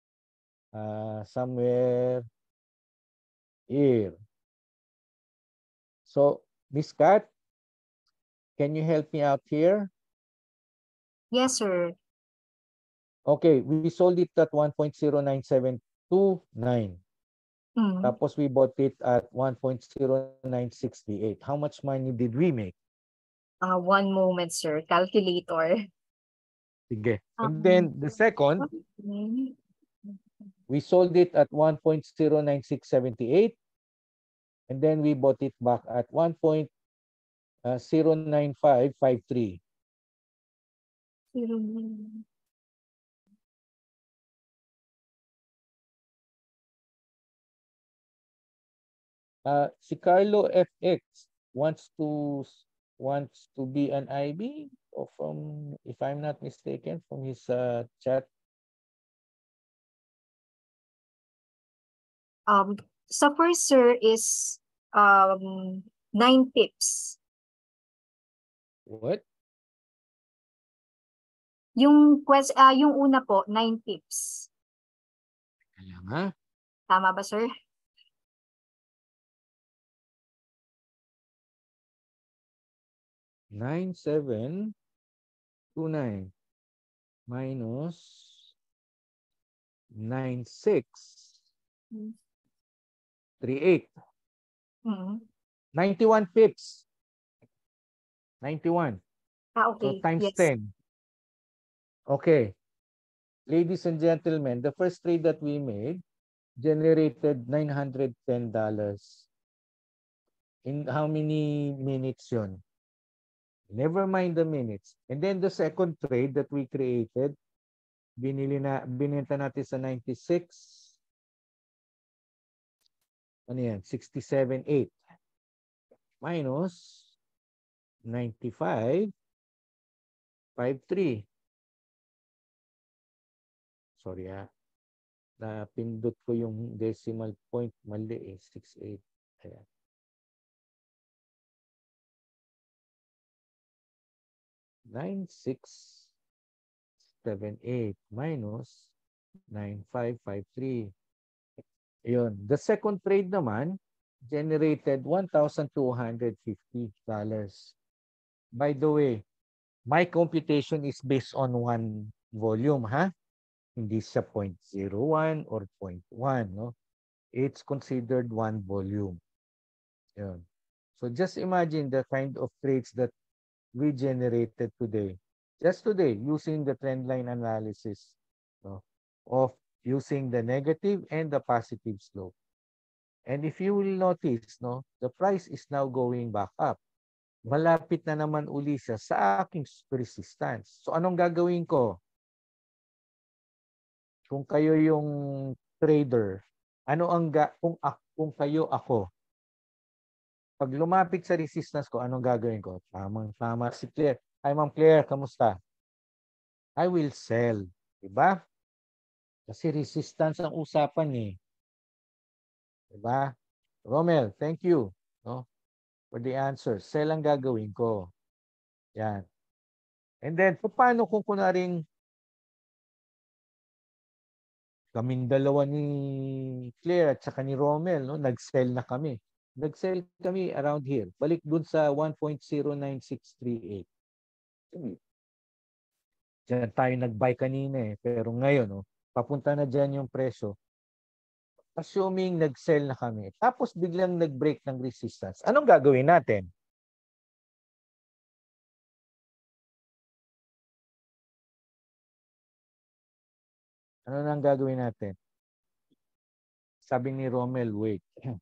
Somewhere here. So, Miss Kat, can you help me out here? Yes, sir. Okay, we sold it at 1.09729. Tapos we bought it at 1.0968. How much money did we make? 1 moment, sir. Calculator. Sige. And then the second, we sold it at 1.09678. And then we bought it back at 1.09553. Si Carlo FX wants to be an IB, or from, if I'm not mistaken, from his chat. Sa first, sir, is 9 pips. What? Yung una po, 9 pips. Kaya nga. Tama ba, sir? 9729 minus 9638. 91 pips. 91. Okay. So times yes. 10. Okay. Ladies and gentlemen, the first trade that we made generated $910. In how many minutes yun? Never mind the minutes. And then the second trade that we created, binenta natin sa 96. Ano yan? 67.8 minus 95.53. Sorry napindot ko yung decimal point mali 68. Ayan. Nine, 6, 7, 8 minus 9553. Yun. The second trade naman generated $1,250. By the way, my computation is based on one volume, ha? Hindi siya 0.01 or 0.1, no? It's considered one volume. Yun. So just imagine the kind of trades that we generated today. Just today, using the trend line analysis, no, of using the negative and the positive slope. And if you will notice, no, the price is now going back up. Malapit na naman uli siya sa aking resistance. So anong gagawin ko? Kung kayo yung trader, ano ang kung kayo ako? Pag lumapit sa resistance ko, anong gagawin ko? Tama si Claire. Hi, Ma'am Claire, kamusta? I will sell. Diba? Kasi resistance ang usapan eh. Diba? Romel, thank you, no, for the answer. Sell ang gagawin ko. Yan. And then, paano kung kunaring kaming dalawa ni Claire at saka ni Romel, no, nag-sell na kami. Nag-sell kami around here. Balik dun sa 1.09638. Diyan tayo nag-buy kanina eh. Pero ngayon, no, papunta na dyan yung presyo. Assuming nag-sell na kami. Tapos biglang nag-break ng resistance. Anong gagawin natin? Ano nang gagawin natin? Sabi ni Romel, wait.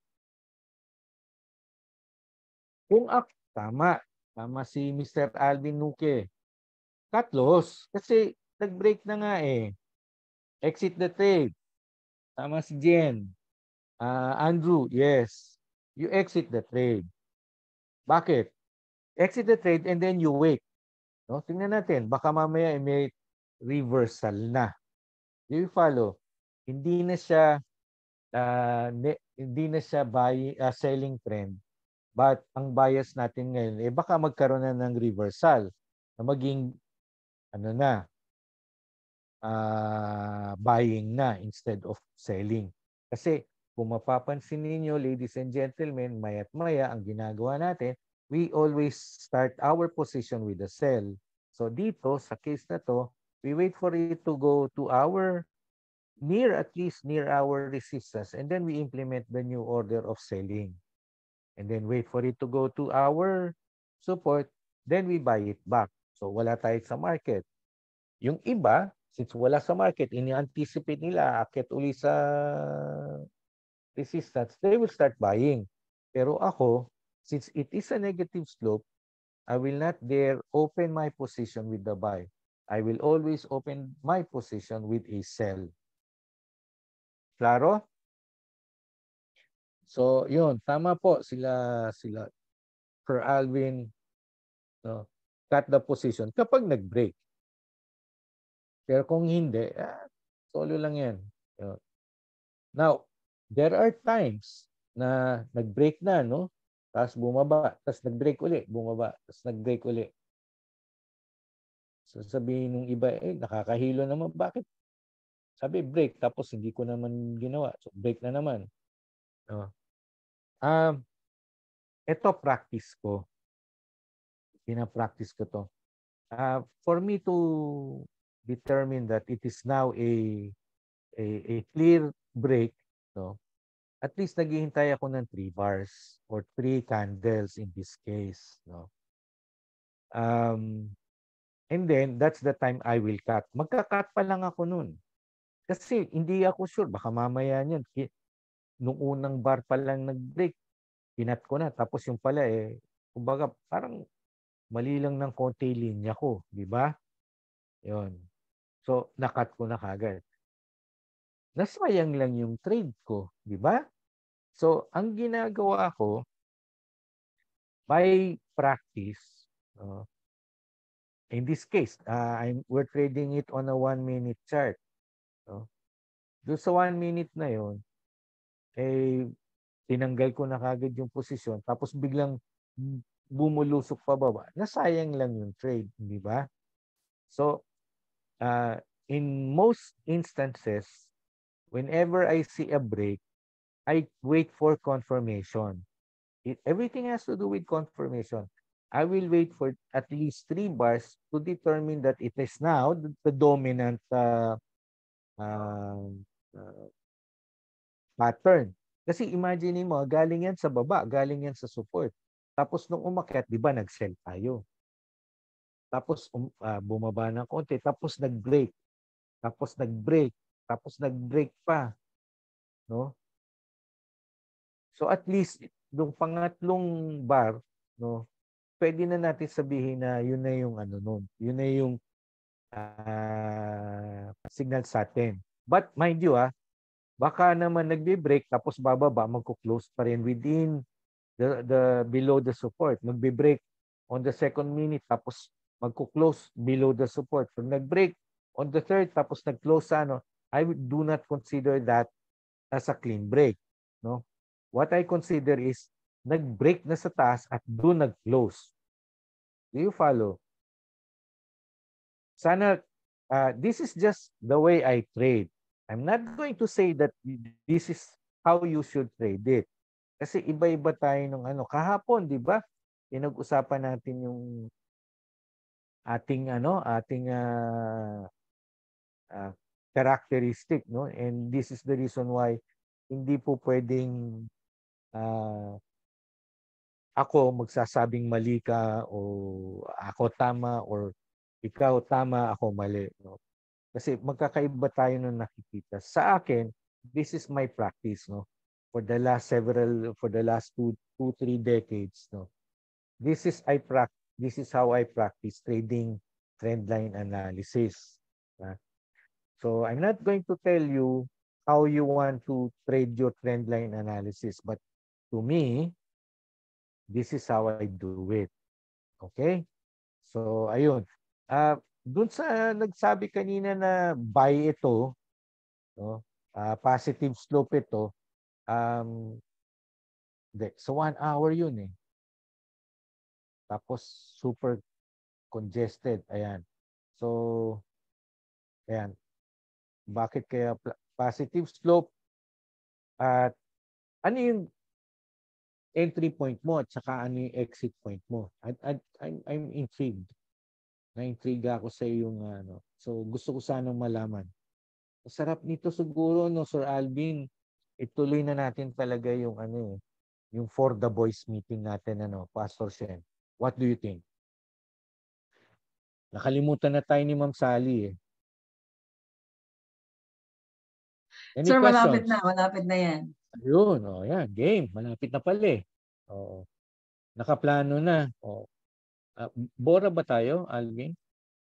Kung tama si Mr. Alvin Nuque. Cut loss. Kasi nag-break na nga eh. Exit the trade. Tama si Jen. Andrew, yes. You exit the trade. Bakit? Exit the trade and then you wait. No? Tingnan natin, baka mamaya may reversal na. Do you follow? Hindi na siya selling trend. But ang bias natin ngayon, baka magkaroon na ng reversal na maging buying na instead of selling. Kasi kung mapapansin ninyo, ladies and gentlemen, maya't maya ang ginagawa natin, we always start our position with a sell. So dito, sa case na to, we wait for it to go to at least near our resistance, and then we implement the new order of selling. And then wait for it to go to our support, then we buy it back. So wala tayo sa market. Yung iba, since wala sa market, ini-anticipate nila, akit uli sa resistance, they will start buying. Pero ako, since it is a negative slope, I will not dare open my position with the buy. I will always open my position with a sell. Klaro? So, yun, tama po sila Per Alvin, no, cut the position kapag nag-break. Pero kung hindi, solo lang yan. Now, there are times na nag-break na, no? Tapos bumaba, tapos nag-break uli, bumaba, tapos nag-break uli. So sabihin ng iba, nakakahilo naman. Bakit? Sabi, break, tapos hindi ko naman ginawa. So, break na naman. No? Ito, practice ko. Pina-practice ko to. For me to determine that it is now a clear break, no? At least naghihintay ako ng 3 bars or 3 candles in this case, no? And then that's the time I will cut. Magka-cut pa lang ako nun. Kasi hindi ako sure, baka mamaya niyan nung unang bar pa lang nag-break, pinat ko na, tapos yung pala kumbaga parang mali lang ng konti linya ko, di ba? Yun. So, nakat ko na kagad. Nasayang lang yung trade ko, di ba? So, ang ginagawa ko, by practice, in this case, we're trading it on a 1-minute chart. Doon sa 1 minute na yon, tinanggal ko na kagad yung posisyon, tapos biglang bumulusok pa baba. Nasayang lang yung trade, di ba? So, in most instances, whenever I see a break, I wait for confirmation. Everything has to do with confirmation. I will wait for at least 3 bars to determine that it is now the dominant pattern. Kasi imagine mo, galing yan sa baba, galing yan sa support. Tapos nung umakyat, di ba, nag-sell tayo. Tapos bumaba ng konti, tapos nag-break. Tapos nag-break, tapos nag-break pa. No? So at least yung pangatlong bar, no, pwede na natin sabihin na yun na yung nun. Yun na yung signal sa atin. But mind you, baka naman nagbe-break tapos bababa, magko-close pa rin within the below the support. Magbe-break on the 2nd minute tapos magko-close below the support. Pag nag-break on the 3rd tapos nag-close I do not consider that as a clean break, no? What I consider is nag-break na sa taas at doon nag-close. Do you follow? Sana this is just the way I trade. I'm not going to say that this is how you should trade it. Kasi iba-iba tayo nung kahapon, di ba? Pinag-usapan natin yung ating characteristic, no? And this is the reason why hindi po pwedeng ako magsasabing mali ka o ako tama or ikaw tama, ako mali, no? Kasi magkakaiba tayo nung nakikita. Sa akin, this is my practice, no? For the last 2-3 decades, no? This is how I practice trading trendline analysis. So I'm not going to tell you how you want to trade your trendline analysis, but to me, this is how I do it. Okay? So, ayun. Dun sa nagsabi kanina na buy ito, no? Positive slope ito, hindi. So 1 hour yun eh. Tapos super congested. Ayan. So, ayan. Bakit kaya positive slope? At ano yung entry point mo at saka ano yung exit point mo? I'm intrigued. Na-intrigue ako sa yung ano. So gusto ko sanang malaman. Masarap nito siguro no Sir Alvin. Ituloy na natin talaga yung ano yung for the boys meeting natin ano, Pastor Shen. What do you think? Nakalimutan na tayo ni Ma'am Sally eh. Any Sir, questions? malapit na yan. Ayun, yan, game. Malapit na pala eh. Oo. Nakaplano na. Oo. Bora ba tayo, Alvin?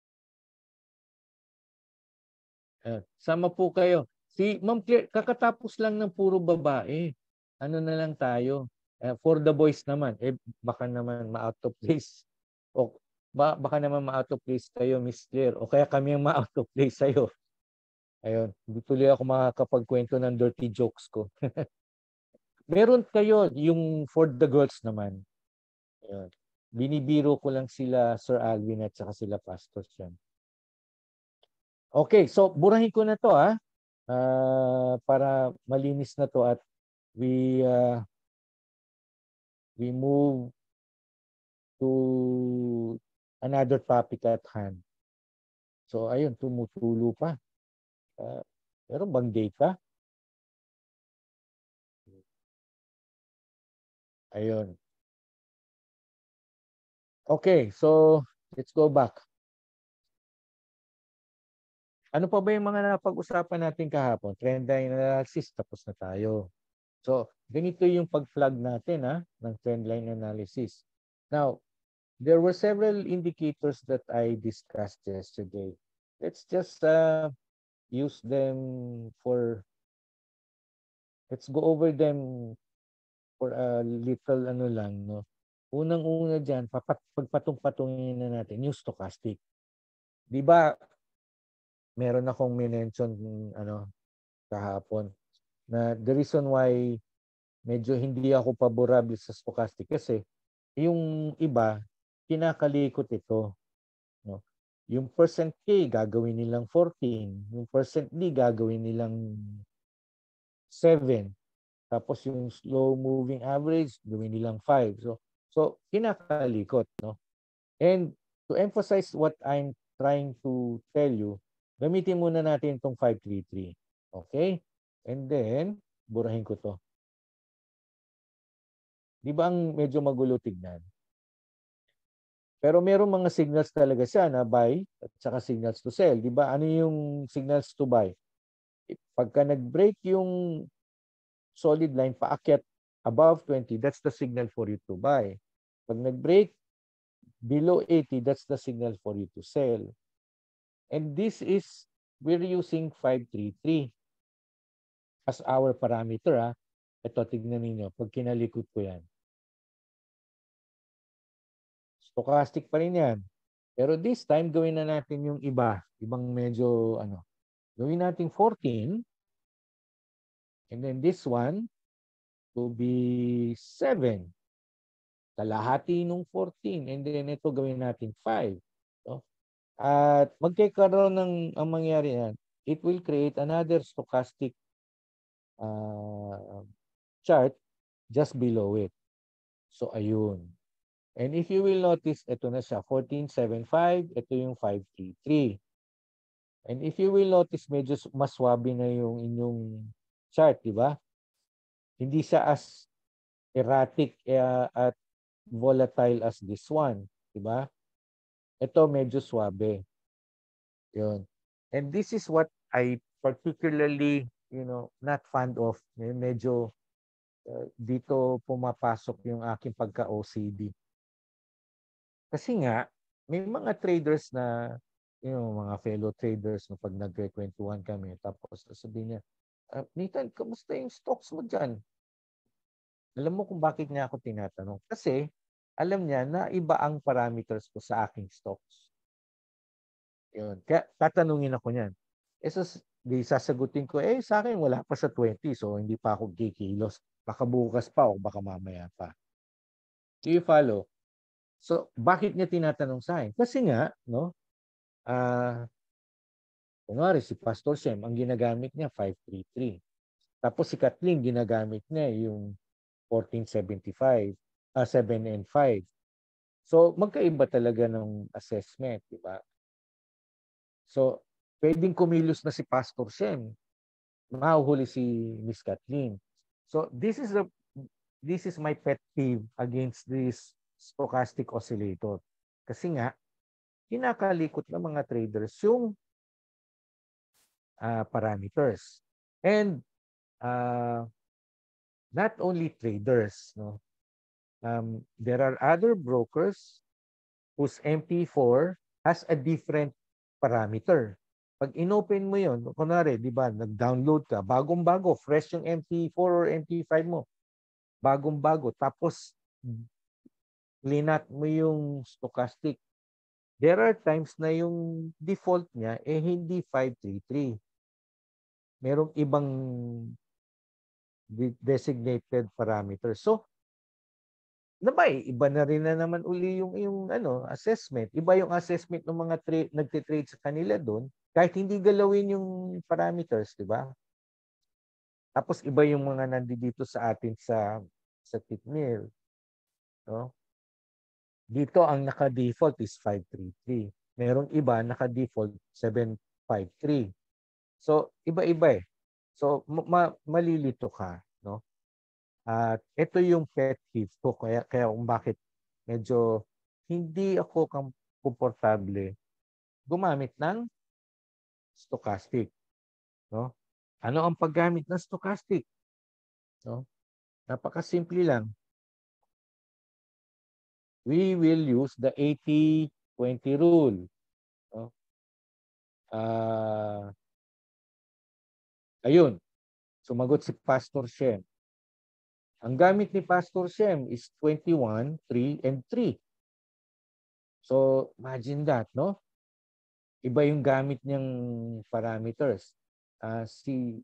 Sama po kayo. Si Ma'am Claire, kakatapos lang ng puro babae. Ano na lang tayo? For the boys naman, baka naman ma-out of place. O baka naman ma-out of place kayo, Miss Claire. O kaya kami ang ma-out of place sa'yo. Ayun, hindi tuloy ako makakapagkwento ng dirty jokes ko. Meron kayo yung for the girls naman. Ayun. Binibiro ko lang sila Sir Alvin at saka sila Pastor Sean. Okay, so burahin ko na to para malinis na to at we move to another topic at hand. So ayun, tumutulo pa. Meron bang data? Ayun. Okay, so let's go back. Ano pa ba yung mga napag-usapan natin kahapon? Trend line analysis, tapos na tayo. So, ganito yung pag-flag natin ng trend line analysis. Now, there were several indicators that I discussed yesterday. Let's just use them let's go over them for a little ano lang, no? Unang-una dyan, pagpatong-patungin na natin yung stochastic. Di ba, meron akong minention kahapon na the reason why medyo hindi ako paborable sa stochastic kasi yung iba kinakalikot ito, no? Yung percent K gagawin nilang 14, yung percent D gagawin nilang 7, tapos yung slow moving average gawin nilang 5. So kinakalikot, no? And to emphasize what I'm trying to tell you, gamitin muna natin itong 533. Okay? And then, burahin ko to. Di ba ang medyo magulo tignan? Pero merong mga signals talaga siya na buy at saka signals to sell. Di ba? Ano yung signals to buy? Pagka nag-break yung solid line paakyat above 20, that's the signal for you to buy. Pag nag-break below 80, that's the signal for you to sell. And this is, we're using 533 as our parameter. Ito, tignan niyo pag kinalikot ko yan. Stochastic pa rin yan. Pero this time, gawin na natin yung ibang medyo, gawin natin 14. And then this one, to be 7. Kalahati nung 14. And then ito, gawin natin 5. No? At magkakaroon ang mangyari yan, it will create another stochastic chart just below it. So, ayun. And if you will notice, ito na siya, 1475, ito yung 533. And if you will notice, medyo mas swabe na yung inyong chart, di ba? Hindi siya as erratic at volatile as this one, di ba? Ito medyo swabe. Yun. And this is what I particularly, not fond of. Medyo dito pumapasok yung aking pagka-OCD. Kasi nga, may mga traders na, mga fellow traders, pag nagkikwentuhan kami, tapos sabihin niya, Nathan, kamusta yung stocks mo dyan? Alam mo kung bakit niya ako tinatanong? Kasi, alam niya na iba ang parameters ko sa aking stocks. Yun. Kaya tatanungin ako niyan. Di sasagutin ko, sa akin wala pa sa 20, so hindi pa ako kikilos. Baka bukas pa o baka mamaya pa. Do you follow? So, bakit niya tinatanong sa akin? Kasi nga, no, kunwari si Pastor Shem, ang ginagamit niya 533. Tapos si Kathleen, ginagamit niya yung 1475, 7 and 5. So, magkaiba talaga ng assessment, di ba? So, pwedeng kumilos na si Pastor Shem, mahuhuli si Miss Kathleen. So, this is my pet peeve against this stochastic oscillator. Kasi nga, kinakalikot ng mga traders yung parameters. And not only traders, no? There are other brokers whose MP4 has a different parameter. Pag inopen mo yun, kunwari, di ba, nag-download ka, bagong-bago, fresh yung MP4 or MP5 mo, bagong-bago, tapos linat mo yung stochastic. There are times na yung default niya, hindi 533. Merong ibang designated parameter. So, iba na rin na naman uli yung assessment. Iba yung assessment ng mga nagtitrade sa kanila doon kahit hindi galawin yung parameters, di ba? Tapos iba yung mga nandito sa atin sa Tickmill, no? Dito ang naka-default is 533. Merong iba naka-default 753. So iba-iba eh. So malilito ka, no? At ito yung pet peeve ko kaya kung bakit medyo hindi ako komportable gumamit ng stochastic, no? Ano ang paggamit ng stochastic? No? Napakasimple lang. We will use the 80-20 rule. No? Ayun. Sumagot si Pastor Shem. Ang gamit ni Pastor Shem is 21, 3, and 3. So, imagine that, no? Iba yung gamit niyang parameters. Si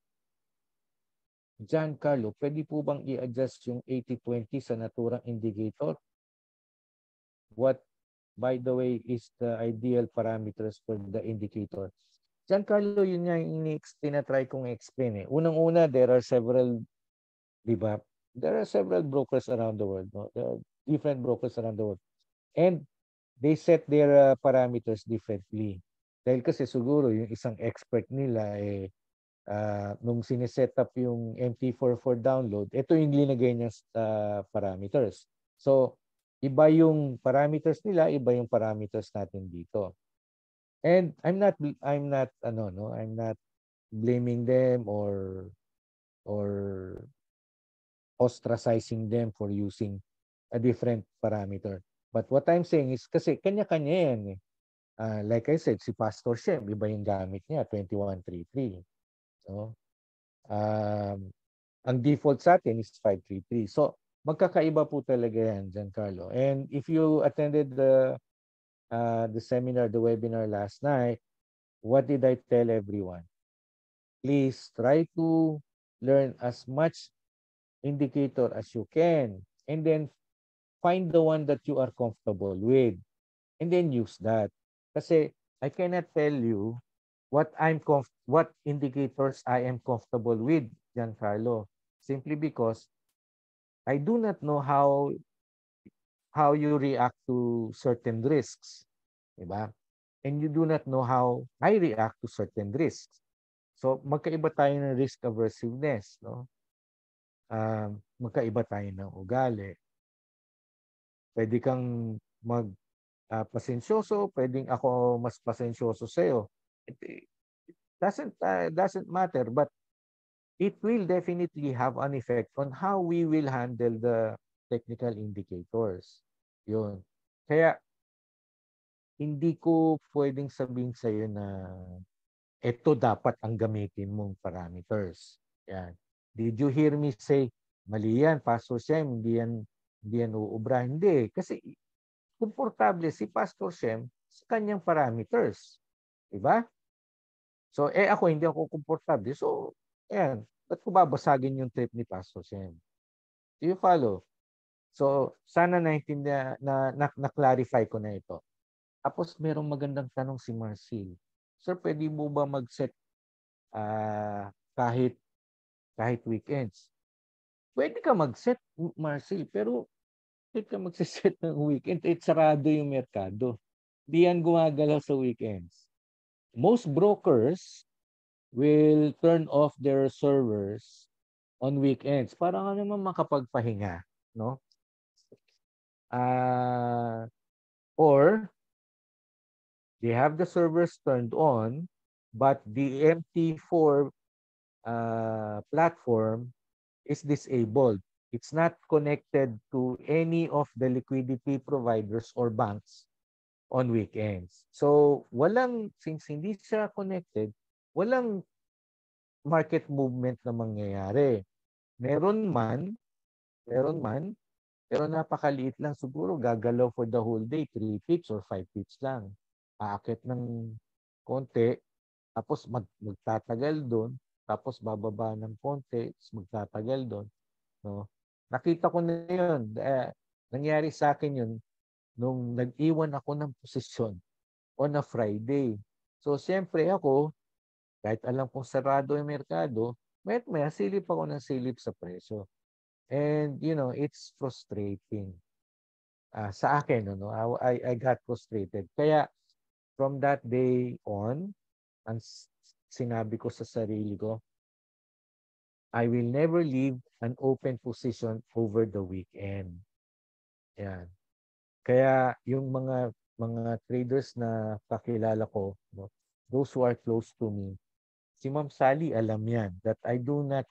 Giancarlo, pwede po bang i-adjust yung 80-20 sa naturang indicator? What, by the way, is the ideal parameters for the indicator? Giancarlo, yun nga yung tinatry kong explain eh. Unang-una, there are several, di ba? There are several brokers around the world. No? There are different brokers around the world. And they set their parameters differently. Dahil kasi siguro yung isang expert nila nung sineset up yung MP4 for download, ito yung linagay niya sa parameters. So, iba yung parameters nila, iba yung parameters natin dito. And I'm not blaming them or ostracizing them for using a different parameter. But what I'm saying is kasi kanya-kanya yan eh. Like I said, si Pastor Shem, iba yung gamit niya, 2133. So, ang default sa atin is 533. So, magkakaiba po talaga yan, Giancarlo. And if you attended the seminar, the webinar last night, what did I tell everyone? Please try to learn as much indicator as you can. And then, find the one that you are comfortable with. And then use that. Kasi I cannot tell you what indicators I am comfortable with, Giancarlo, simply because I do not know how you react to certain risks, diba? And you do not know how I react to certain risks. So magkaiba tayo ng risk aversiveness, no? Magkaiba tayo ng ugali. Pwede kang pasensyoso, pwedeng ako mas pasensyoso sa'yo. It doesn't matter, but it will definitely have an effect on how we will handle the technical indicators. Yun. Kaya, hindi ko pwedeng sabihin sa'yo na ito dapat ang gamitin mong parameters. Yan. Did you hear me say, mali yan, Pastor Shem, hindi Hindi yan uubra. Hindi. Kasi komportable si Pastor Shem sa kanyang parameters. Diba? So, ako hindi ako komportable. So, ayan. Ba't ko babasagin yung trip ni Pastor Shem? Do you follow? So, sana na-clarify ko na ito. Tapos, merong magandang tanong si Marcel. Sir, pwede mo ba mag-set kahit weekends? Pwede ka mag-set, Marcel, pero pwede ka mag-set ng weekend. Sarado yung merkado. Di yan gumagalaw sa weekends. Most brokers will turn off their servers on weekends para nga naman makapagpahinga, no? Or they have the servers turned on, but the MT4 platform is disabled. It's not connected to any of the liquidity providers or banks on weekends. So, since hindi siya connected, walang market movement na mangyayari. Meron man, pero napakaliit lang siguro, gagalaw for the whole day, 3 pips or 5 pips lang. Aakit ng konti, tapos magtatagal doon, tapos bababa ng konti, magtatagal doon. No? Nakita ko na yun. Nangyari sa akin yun nung nag-iwan ako ng posisyon on a Friday. So, siyempre ako, kahit alam kong sarado yung merkado, may silip ako ng silip sa presyo. And, it's frustrating. Sa akin, I got frustrated. Kaya, from that day on, ang sinabi ko sa sarili ko, I will never leave an open position over the weekend. Yan. Kaya, yung mga traders na kakilala ko, those who are close to me, si Ma'am Sally alam yan, that I do not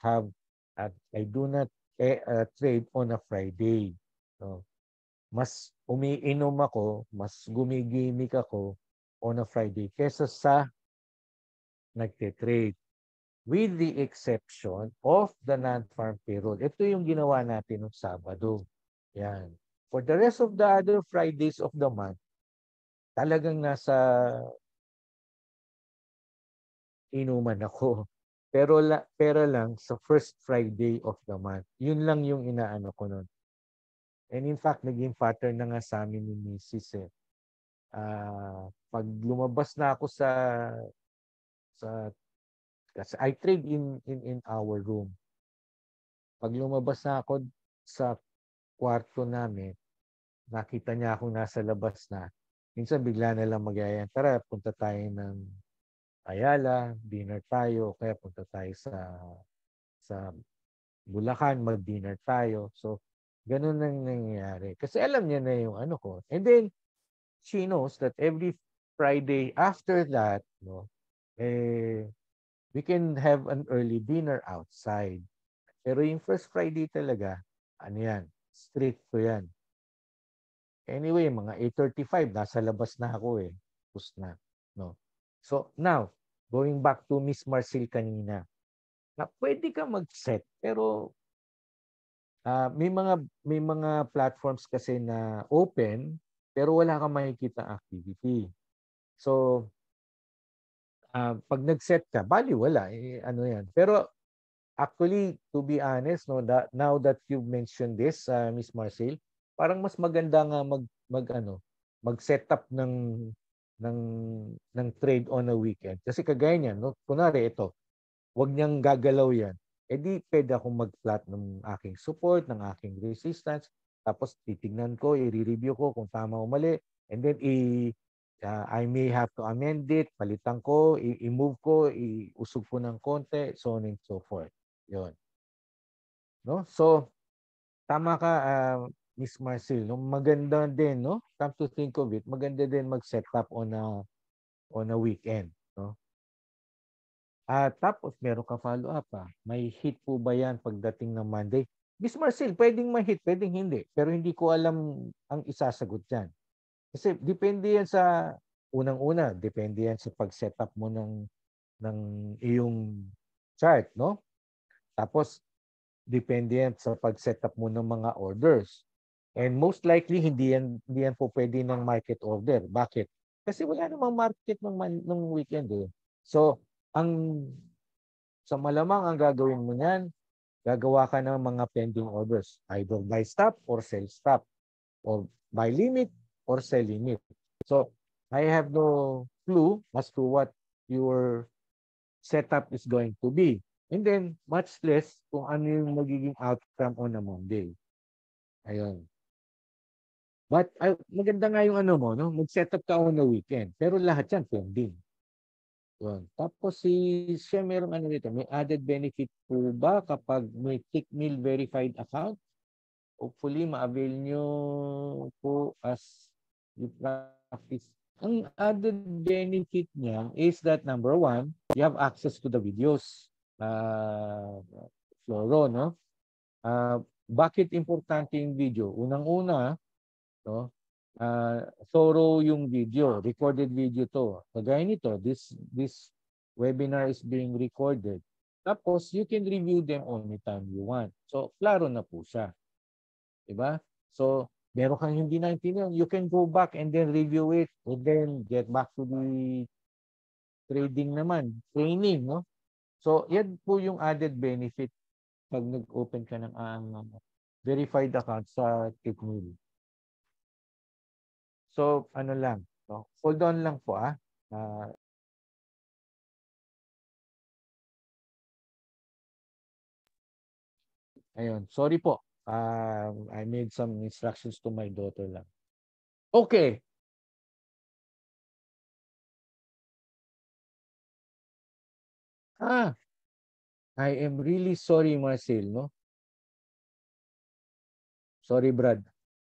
trade on a Friday. No? Mas umiinom ako, mas gumigimik ako on a Friday kesa sa nagte-trade. With the exception of the non-farm payroll. Ito yung ginawa natin ng Sabado. Yan. For the rest of the other Fridays of the month, talagang nasa inuman ako. Pero lang sa first Friday of the month. Yun lang yung inaano ko nun. And in fact, naging pattern na nga sa amin ni Mrs. Pag lumabas na ako kasi I trade in our room. Pag lumabas na ako sa kwarto namin, nakita niya akong nasa labas na. Minsan bigla na lang magyayang, tara, punta tayo ng Ayala, dinner tayo, kaya punta tayo sa Bulacan, mag-dinner tayo. So, ganun ang nangyayari. Kasi alam niya na yung ano ko. And then, she knows that every Friday after that, we can have an early dinner outside. Pero yung first Friday talaga, ano yan, strict ko yan. Anyway, mga 8:35, nasa labas na ako eh. Tapos na. No? So, now, going back to Miss Marcel kanina, na pwede ka mag-set, pero may mga platforms kasi na open, pero wala kang makikita activity. So, pag nag-set ka, bali wala. Ano yan. Pero, actually, to be honest, now that you've mentioned this, Miss Marcel, parang mas maganda nga mag-set up ng trade on a weekend. Kasi kagaya niyan, kunwari ito, wag niyang gagalaw yan. Di pwede akong mag-plot ng aking support, ng aking resistance, tapos titignan ko, i-review ko kung tama o mali, and then I may have to amend it, palitan ko, i-move ko, iusog ko ng konti, so on and so forth. Yun. No? So, tama ka, Miss Marcel, maganda din, no? Come to think of it, maganda din mag-set up on a weekend, no? Tapos meron ka follow-up May hit po ba yan pagdating ng Monday? Miss Marcel, pwedeng ma-hit, pwedeng hindi. Pero hindi ko alam ang isasagot dyan. Kasi depende yan sa, unang-una, depende yan sa pag-set up mo ng iyong chart, no? Tapos, depende yan sa pag-set up mo ng mga orders. And most likely, hindi yan po pwede ng market order. Bakit? Kasi wala namang market ng weekend eh. So, sa malamang ang gagawin mo niyan, gagawa ka ng mga pending orders. Either buy stop or sell stop. Or buy limit or sell limit. So, I have no clue as to what your setup is going to be. And then, much less kung ano yung magiging outcome on a Monday. Ayun. But maganda nga yung ano mo, no? Mag-setup ka on the weekend. Pero lahat yan pending. Yun. Tapos siya merong ano dito, may added benefit po ba kapag may Tickmill verified account? Hopefully, ma-avail nyo po as you practice. Ang added benefit niya is that number one, you have access to the videos. Floro, no? Bakit importante yung video? Unang-una, no? Thorough yung video, recorded video to. Kagaya nito, this webinar is being recorded. Tapos, you can review them anytime you want. So, klaro na po siya. Diba? So, meron kang hindi naintindihan, you can go back and then review it and then get back to the trading naman, training, no? So, yan po yung added benefit pag nag-open ka ng verified account sa Tickmill. So, ano lang, no? Hold on lang po, ayun, sorry po. I made some instructions to my daughter lang. Okay. I am really sorry, Marcel, no? Sorry, Brad.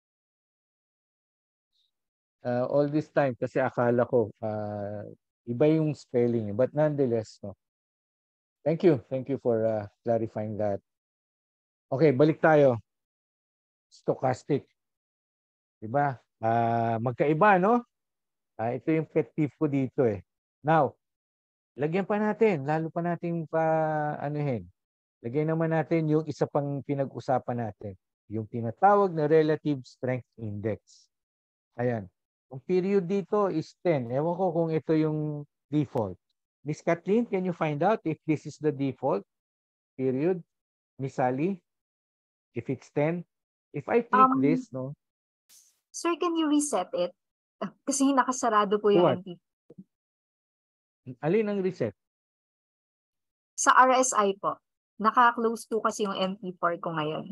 All this time, kasi akala ko, iba yung spelling. But nonetheless, no? Thank you. Thank you for clarifying that. Okay, balik tayo. Stochastic. Diba? Magkaiba, no? Ito yung pet peeve ko dito eh. Now, lagyan pa natin, lalo pa natin anuhin. Lagyan naman natin yung isa pang pinag-usapan natin. Yung tinatawag na relative strength index. Ayan. Ang period dito is 10. Ewan ko kung ito yung default. Miss Kathleen, can you find out if this is the default period? Miss Sally, if it's 10? If I click this, no? Sir, can you reset it? Kasi nakasarado po yung What? NP. Alin ang reset? Sa RSI po. Naka-close po kasi yung MP4 ko ngayon.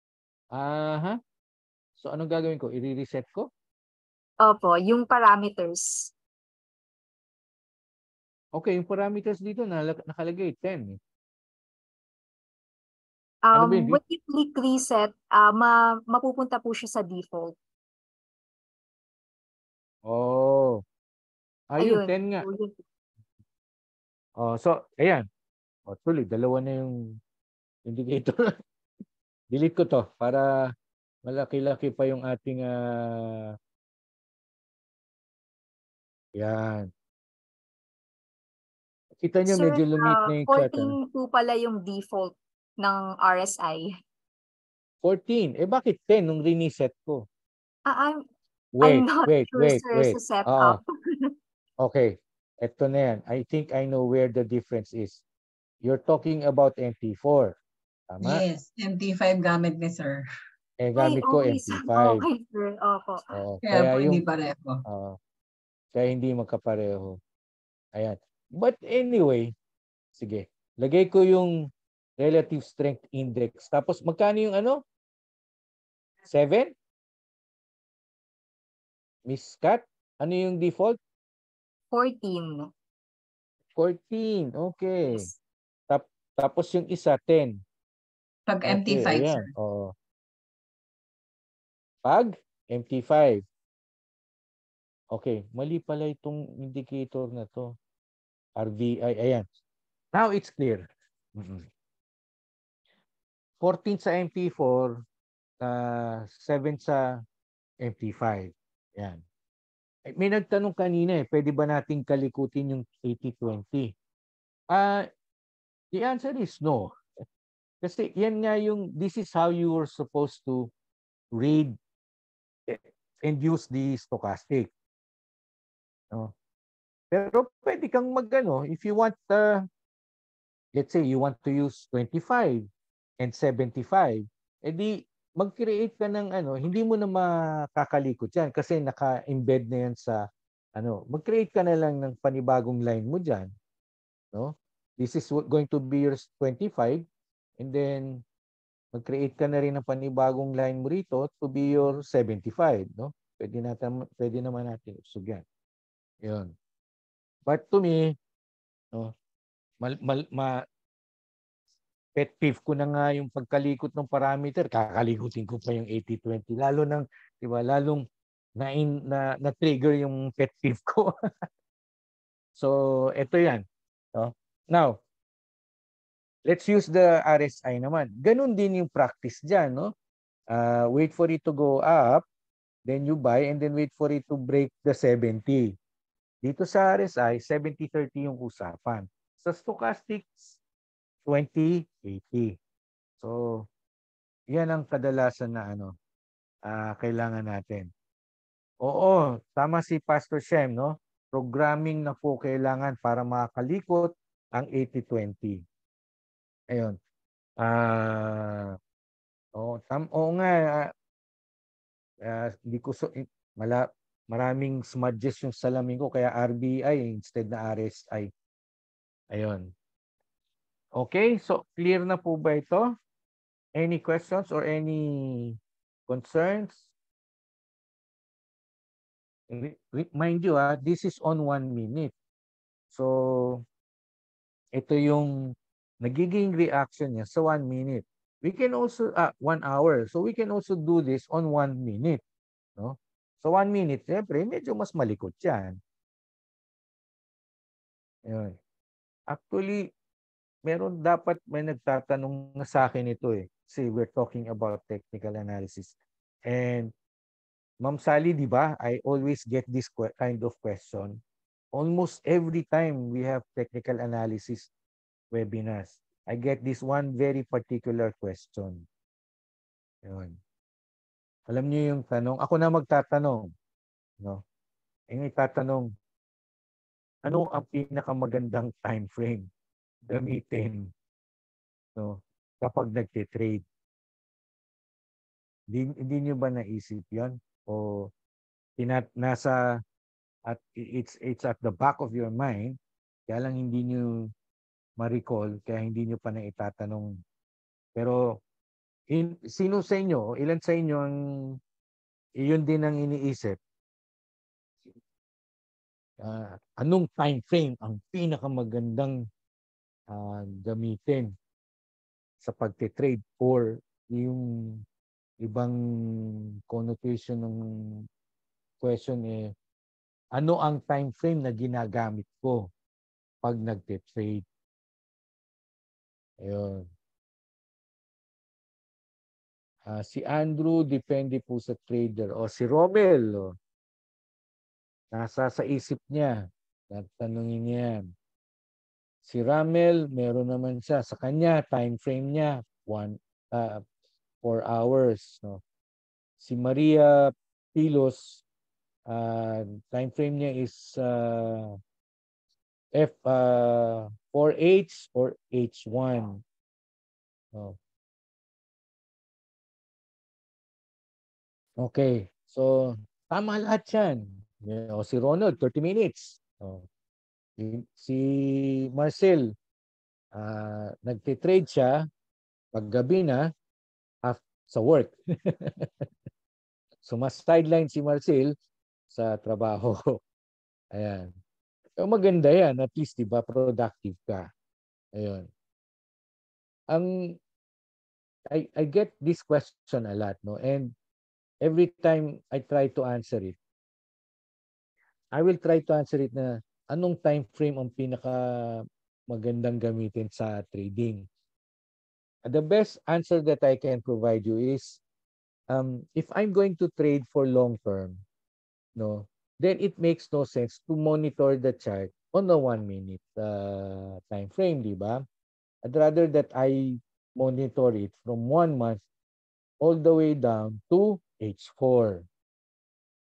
So, anong gagawin ko? I-reset ko? Opo, yung parameters. Okay, yung parameters dito nakalagay 10. Ano ba yun? When you click reset, mapupunta po siya sa default. Oh. Ayun, Ayun. 10 nga. Oh, so, ayan. Oh, tuloy, dalawa na yung indicator. Delete ko to para malaki-laki pa yung ating yan. Kita nyo, Sir, medyo lumit na yung chat. 14 po pala yung default ng RSI. 14. Eh, bakit 10 nung reset ko? I'm Wait, not sure, wait. sir, sa setup. Okay. Ito na yan. I think I know where the difference is. You're talking about MP4. Tama? Yes, MT5 gamit ni sir. Eh, gamit ko okay, sir. MP5. Okay, sir. Opo. Kaya po hindi pareho. Kaya hindi magkapareho. Ayan. But anyway, sige. Lagay ko yung relative strength index. Tapos magkano yung ano? 7? Miss Kat, ano yung default? 14. 14. Okay. Yes. Tapos yung isa, 10. Pag MT5, okay, sir. Oo. Pag MT5. Okay, mali pala itong indicator na to. RVI, ayan. Now it's clear. 14 sa MT4, 7 sa MT5. Yan. May nagtanong kanina pwede ba nating kalikutin yung 80-20? The answer is no. Kasi yan nga yung, this is how you were supposed to read and use the stochastic. No? Pero pwede kang magano if you want, let's say you want to use 25 and 75, edi mag-create ka ng hindi mo na makakalikot yan kasi naka-embed na yan sa mag-create ka na lang ng panibagong line mo diyan, no? This is going to be your 25 and then mag-create ka na rin ng panibagong line mo rito to be your 75, no? Pwede naman natin usog yan. 'Yun. But to me, no, pet peeve ko na nga yung pagkalikot ng parameter, kakalikutin ko pa yung 80-20. Lalo nang, di ba, lalong na-trigger yung pet peeve ko. So, ito yan. No? Now, let's use the RSI naman. Ganun din yung practice dyan. No? Wait for it to go up, then you buy, and then wait for it to break the 70. Dito sa RSI, 70-30 yung usapan. Sa stochastics, 20-80. So, yan ang kadalasan na kailangan natin. Oo, tama si Pastor Shem, no? Programming na po kailangan para makalikot ang 80-20. Ayun. Oo nga, hindi ko maraming smudges yung salamin ko kaya RBI instead na RSI. Ayun. Okay, so clear na po ba ito? Any questions or any concerns? Mind you, this is on 1 minute. So, ito yung nagiging reaction niya sa 1 minute. We can also, 1 hour. So, we can also do this on 1 minute. No? So, 1 minute, siyempre, medyo mas malikot yan. Ayun. Actually, dapat may nagtatanong na sa akin ito eh. Kasi we're talking about technical analysis. And Ma'am Sally, di ba, I always get this kind of question. Almost every time we have technical analysis webinars, I get this one very particular question. Yun. Alam niyo yung tanong, ako na magtatanong. No? Yung itatanong, ano ang pinakamagandang time frame gamitin, no, kapag nagte-trade? Hindi nyo ba naisip yan? O nasa at it's at the back of your mind, kaya lang hindi nyo ma-recall, kaya hindi nyo pa na itatanong. Pero sino sa inyo, ilan sa inyo ang iyon din ang iniisip? Anong time frame ang pinakamagandang gamitin sa pagte-trade, or yung ibang connotation ng question ano ang time frame na ginagamit ko pag nagte-trade? Ayun. Si Andrew, depende po sa trader. O si Romel, nasa sa isip niya. Tanungin niya yan. Si Ramel, meron naman siya. Sa kanya, time frame niya, 4 hours. No? Si Maria Pilos, time frame niya is 4H or H1. No? Okay. So, tama lahat yan. O si Ronald, 30 minutes. O, si Marcel, nagtitrade siya paggabi na sa work. So, mas sideline si Marcel sa trabaho. Ayan. So, maganda yan. At least, di ba, productive ka. Ayun. I get this question a lot, no? And every time I try to answer it, I will try to answer it na anong time frame ang pinaka magandang gamitin sa trading. The best answer that I can provide you is if I'm going to trade for long term, no, then it makes no sense to monitor the chart on the 1 minute time frame, di ba? I'd rather that I monitor it from 1 month all the way down to H4.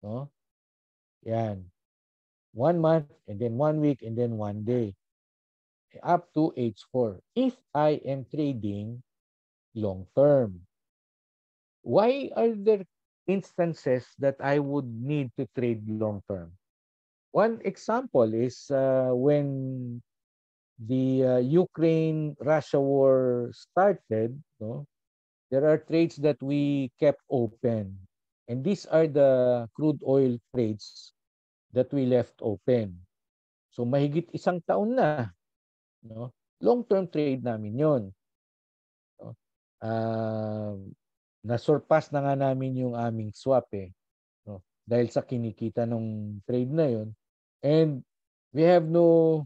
Yan. 1 month, and then 1 week, and then 1 day. Up to H4. If I am trading long term. Why are there instances that I would need to trade long term? One example is when the Ukraine-Russia war started, no, there are trades that we kept open. And these are the crude oil trades that we left open. So mahigit isang taon na, no? Long-term trade namin 'yon. No? Na-surpass na nga namin yung aming swap eh. No? Dahil sa kinikita ng trade na 'yon. And we have no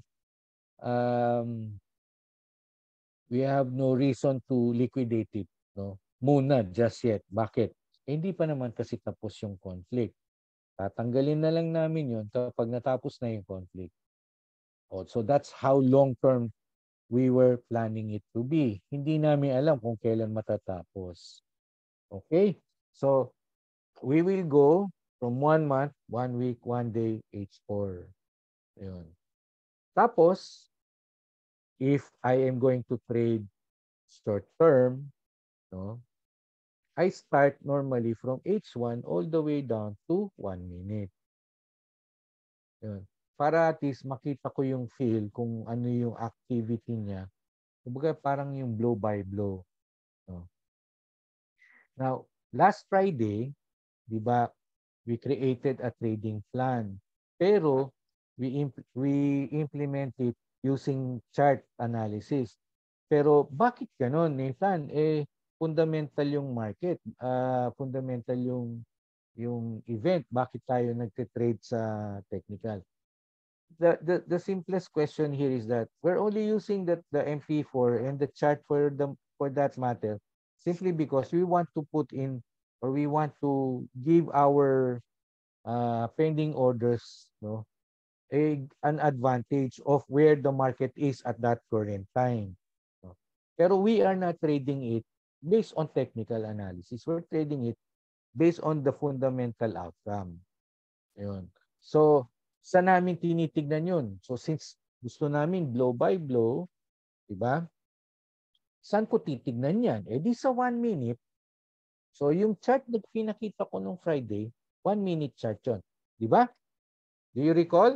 reason to liquidate it, no? Muna, just yet. Bakit? Hindi pa naman kasi tapos yung conflict. Tatanggalin na lang namin yun kapag natapos na yung conflict. So that's how long-term we were planning it to be. Hindi namin alam kung kailan matatapos. Okay? So we will go from 1 month, 1 week, 1 day, H4. Ayun. Tapos, if I am going to trade short term, no, I start normally from H1 all the way down to 1 minute. Yun. Para at least makita ko yung feel kung ano yung activity niya. Kumbaga parang yung blow by blow. No? Now, last Friday, di ba, we created a trading plan. Pero we implement it using chart analysis. Pero bakit ganon, Nathan? Fundamental yung market, fundamental yung event. Bakit tayo nagte-trade sa technical? The simplest question here is that we're only using the MP4 and the chart for that matter simply because we want to put in, or we want to give our pending orders, no, an advantage of where the market is at that current time. No? Pero we are not trading it based on technical analysis. We're trading it based on the fundamental outcome. Ayun. So, saan namin tinitignan yun? So, since gusto namin blow by blow, di ba? Saan ko titignan yan? Di sa 1 minute. So, yung chart na pinakita ko nung Friday, 1 minute chart yun. Di ba? Do you recall?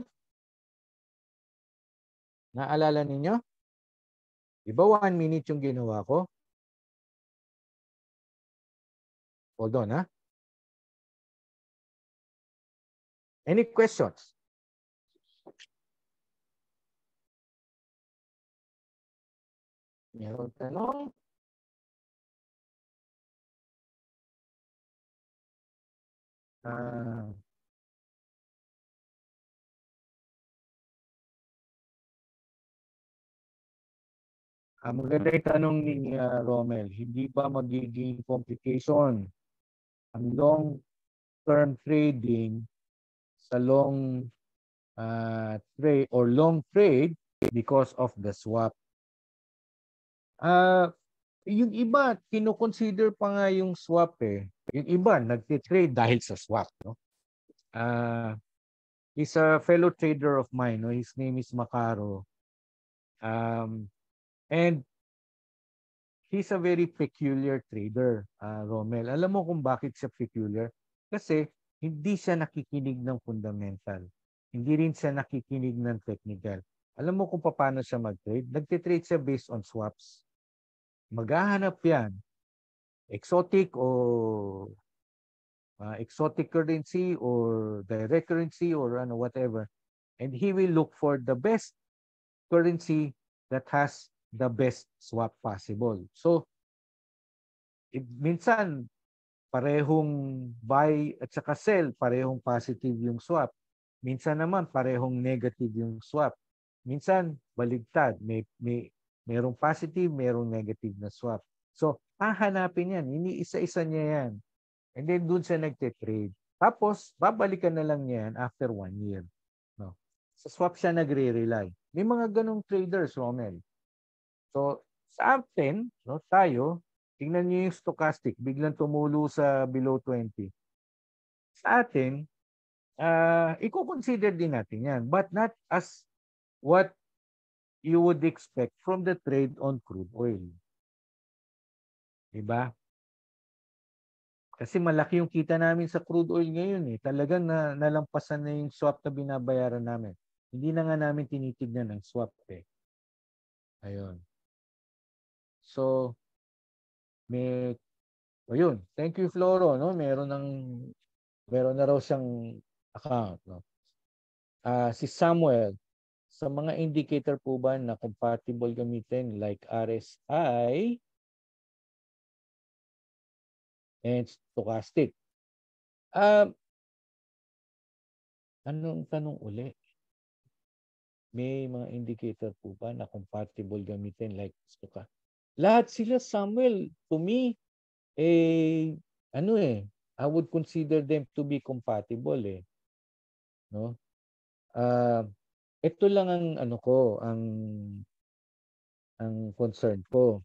Naalala ninyo? Di ba 1 minute yung ginawa ko? Hold on, ha? Any questions? Meron tanong? Maganda yung tanong ni Romel. Hindi ba magiging complication ang long-term trading sa long trade or long trade because of the swap? Yung iba, kino-consider pa nga yung swap eh. Yung iba, nagtitrade dahil sa swap. No? He's a fellow trader of mine. No? His name is Macaro. And he's a very peculiar trader, Romel. Alam mo kung bakit siya peculiar? Kasi hindi siya nakikinig ng fundamental. Hindi rin siya nakikinig ng technical. Alam mo kung paano siya mag-trade? Nagtitrade siya based on swaps. Maghahanap yan. Exotic o exotic currency or direct currency or whatever. And he will look for the best currency that has the best swap possible. So, minsan, parehong buy at saka sell, parehong positive yung swap. Minsan naman, parehong negative yung swap. Minsan, baligtad. Merong positive, merong negative na swap. So, hahanapin yan. Ini-isa-isa niya yan. And then, dun siya nagte-trade. Tapos, babalikan na lang niya yan after 1 year. No? Sa swap siya nagre-rely. May mga ganong traders, Romel. So, sa atin, no, tayo, tingnan niyo yung stochastic, biglang tumulo sa below 20. Sa atin, i-consider din natin yan. But not as what you would expect from the trade on crude oil. Diba? Kasi malaki yung kita namin sa crude oil ngayon eh. Talagang nalampasan na yung swap na binabayaran namin. Hindi na nga namin tinitignan ng swap eh. Ayun. So, ayun. Thank you, Floro. No? Meron na raw siyang account. No? Si Samuel, sa mga indicator po ba na compatible gamitin like RSI and stochastic? Anong tanong uli? May mga indicator po ba na compatible gamitin like stochastic? Lahat sila, Samuel, to me, I would consider them to be compatible eh. No? Ito lang ang ang concern ko.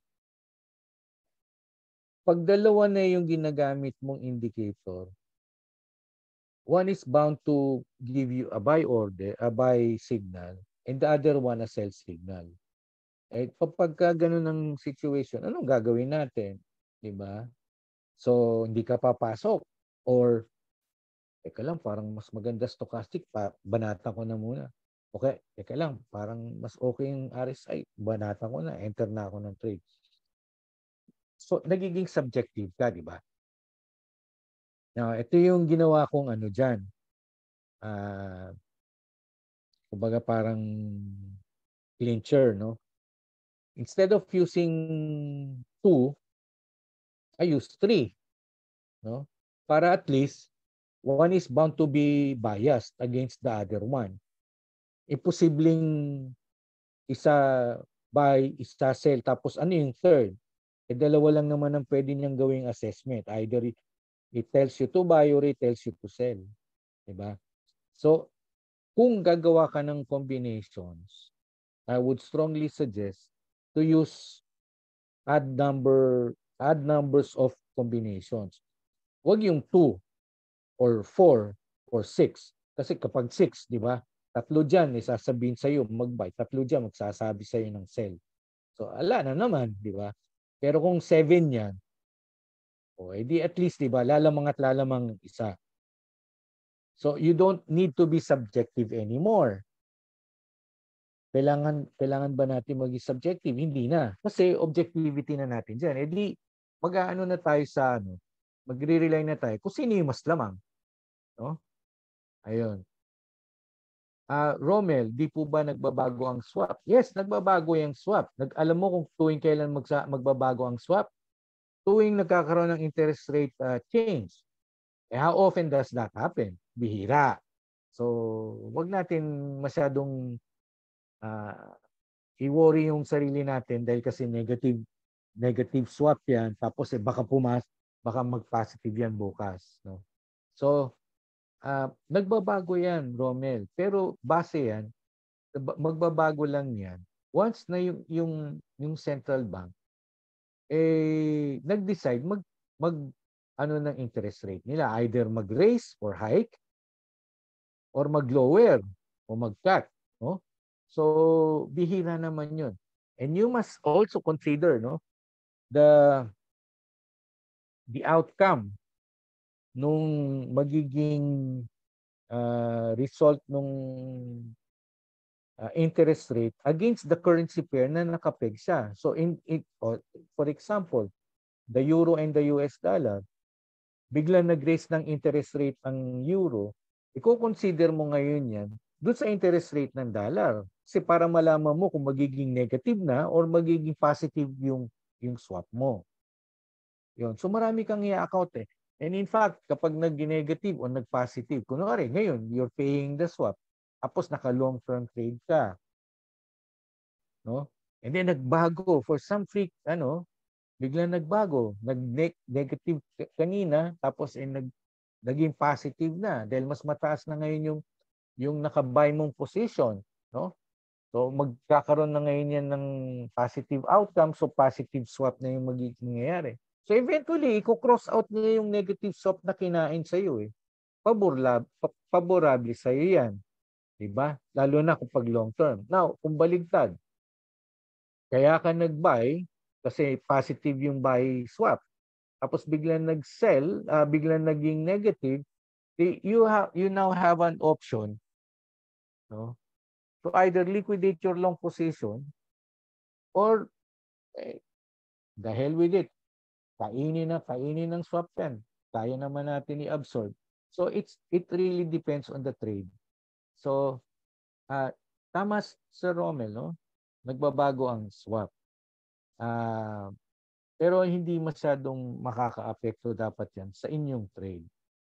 Pag dalawa na yung ginagamit mong indicator, one is bound to give you a buy order, a buy signal, and the other one a sell signal. Eh, kapag ganun ang situation, anong gagawin natin? Diba? So, hindi ka papasok. Or, teka lang, parang mas maganda stochastic, banatan ko na muna. Okay, teka lang, parang mas okay yung RSI, banatan ko na, enter na ako ng trade. So, nagiging subjective ka, di ba? Now, ito yung ginawa kong dyan. Kumbaga parang clincher, no? Instead of using 2, I use 3. No? Para at least, one is bound to be biased against the other one. Imposibleng isa buy, isa sell, tapos ano yung third? Eh, dalawa lang naman ang pwede niyang gawing assessment. Either it tells you to buy or it tells you to sell. Diba? So, kung gagawa ka ng combinations, I would strongly suggest to use odd numbers of combinations. Huwag yung 2 or 4 or 6. Kasi kapag 6, di ba? 3 dyan, sasabihin sa'yo mag-buy. 3 dyan, magsasabi sa'yo ng sell. So, ala na naman, di ba? Pero kung 7 yan, edi at least, di ba, lalamang at lalamang isa. So, you don't need to be subjective anymore. Kailangan ba natin maging subjective? Hindi na. Kasi objectivity na natin dyan. Edi, mag-aano na tayo sa magre-rely na tayo kung sino yung mas lamang. No? Ayun. Romel, di po ba nagbabago ang swap? Yes, nagbabago yung swap. Alam mo kung tuwing kailan magbabago ang swap? Tuwing nagkakaroon ng interest rate change. How often does that happen? Bihira. So, wag natin masyadong i-worry yung sarili natin dahil kasi negative swap yan. Tapos baka mag-positive yan bukas. No? So, nagbabago yan, Romel. Pero base yan, magbabago lang yan once na yung central bank nag-decide ng interest rate nila. Either mag-raise or hike or mag-lower o mag-cut. No? So, bihira naman yun. And you must also consider the outcome nung magiging result nung interest rate against the currency pair na nakapeg siya. So, for example, the euro and the US dollar, biglang nag-raise ng interest rate ang euro, i-consider mo ngayon yan doon sa interest rate ng dollar. Kasi para malaman mo kung magiging negative na or magiging positive yung swap mo. Yun. So marami kang i-account eh. And in fact, kapag nag-negative o nag-positive, kunwari ngayon, you're paying the swap, tapos naka-long-term trade ka. No? And then nagbago for some freak, biglang nagbago. Nag-negative kanina, tapos naging positive na dahil mas mataas na ngayon yung naka-buy mong position, no? So magkakaroon na ngayon yan ng positive outcome, so positive swap na yung mangyayari. So eventually, i-cross out niya yung negative swap na kinain sa iyo eh. favorable sa iyo yan. Diba? Lalo na kung pag long term. Now, kung baligtad, kaya ka nag-buy kasi positive yung buy swap. Tapos biglang nag-sell, biglang naging negative, you now have an option, no, to either liquidate your long position or the hell with it. Kainin ng swap yan. Kaya naman natin i-absorb. So it really depends on the trade. So tama Sir Romel, no? Nagbabago ang swap. Pero hindi masyadong makaka-apekto dapat yan sa inyong trade.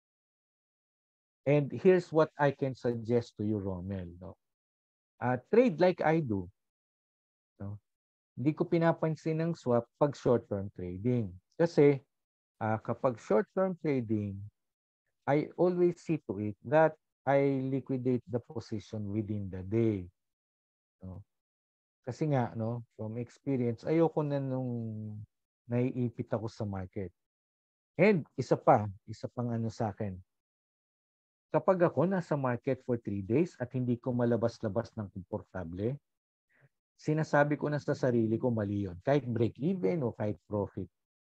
And here's what I can suggest to you, Romel. No? Trade like I do. No? Hindi ko pinapansin ng swap pag short-term trading. Kasi kapag short-term trading, I always see to it that I liquidate the position within the day. No? Kasi nga, no, from experience, ayoko na nung naiipit ako sa market. And isa pang ano sa akin. Kapag ako nasa market for 3 days at hindi ko malabas-labas ng komportable, sinasabi ko na sa sarili ko mali yun. Kahit break even o kahit profit.